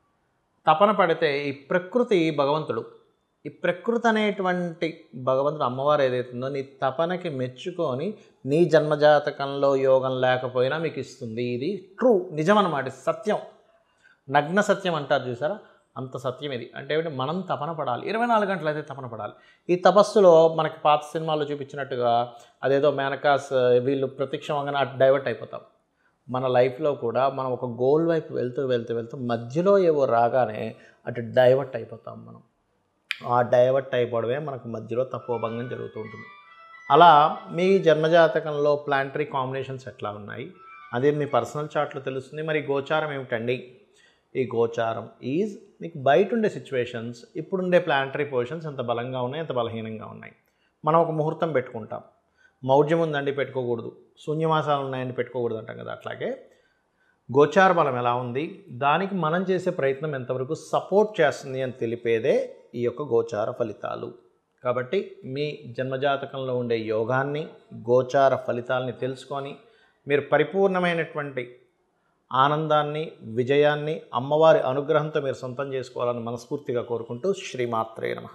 తపన పడితే ఈ ప్రకృతి భగవంతుడు, ఈ ప్రకృతి అనేటువంటి భగవంతుడు అమ్మవారు ఏదైతుందో నీ తపనకి మెచ్చుకొని నీ జన్మజాతకంలో యోగం లేకపోయినా మీకు ఇస్తుంది. ఇది ట్రూ, నిజం అన్నమాట, సత్యం, నగ్న సత్యం అంటారు చూసారా, అంత సత్యం ఇది. అంటే ఏమిటి, మనం తపన పడాలి, ఇరవై నాలుగు గంటలు అయితే తపన పడాలి. ఈ తపస్సులో మనకి పాత సినిమాల్లో చూపించినట్టుగా అదేదో మేనకాస్ వీళ్ళు ప్రత్యక్షంగానే అటు డైవర్ట్ అయిపోతాం. మన లైఫ్లో కూడా మనం ఒక గోల్ వైపు వెళ్తూ వెళ్తూ వెళ్తూ మధ్యలో ఏవో రాగానే అటు డైవర్ట్ అయిపోతాం మనం. ఆ డైవర్ట్ అయిపోవడమే మనకు మధ్యలో తపోభంగం జరుగుతూ ఉంటుంది. అలా మీ జన్మజాతకంలో ప్లానటరీ కాంబినేషన్స్ ఎట్లా ఉన్నాయి అదే మీ పర్సనల్ చార్ట్లో తెలుస్తుంది. మరి గోచారం ఏమిటండి, ఈ గోచారం ఈజ్ మీకు బయట ఉండే సిచ్యువేషన్స్, ఇప్పుడుండే ప్లానటరీ పొజిషన్స్ ఎంత బలంగా ఉన్నాయి, ఎంత బలహీనంగా ఉన్నాయి. మనం ఒక ముహూర్తం పెట్టుకుంటాం, మౌఢ్యం ఉందండి పెట్టుకోకూడదు, శూన్యమాసాలు ఉన్నాయండి పెట్టుకోకూడదు అంటాం కదా. అట్లాగే గోచార బలం ఎలా ఉంది, దానికి మనం చేసే ప్రయత్నం ఎంతవరకు సపోర్ట్ చేస్తుంది అని తెలిపేదే ఈ యొక్క గోచార ఫలితాలు. కాబట్టి మీ జన్మజాతకంలో ఉండే యోగాన్ని, గోచార ఫలితాలని తెలుసుకొని మీరు పరిపూర్ణమైనటువంటి ఆనందాన్ని, విజయాన్ని అమ్మవారి అనుగ్రహంతో మీరు సొంతం చేసుకోవాలని మనస్ఫూర్తిగా కోరుకుంటూ శ్రీమాత్రే నమః.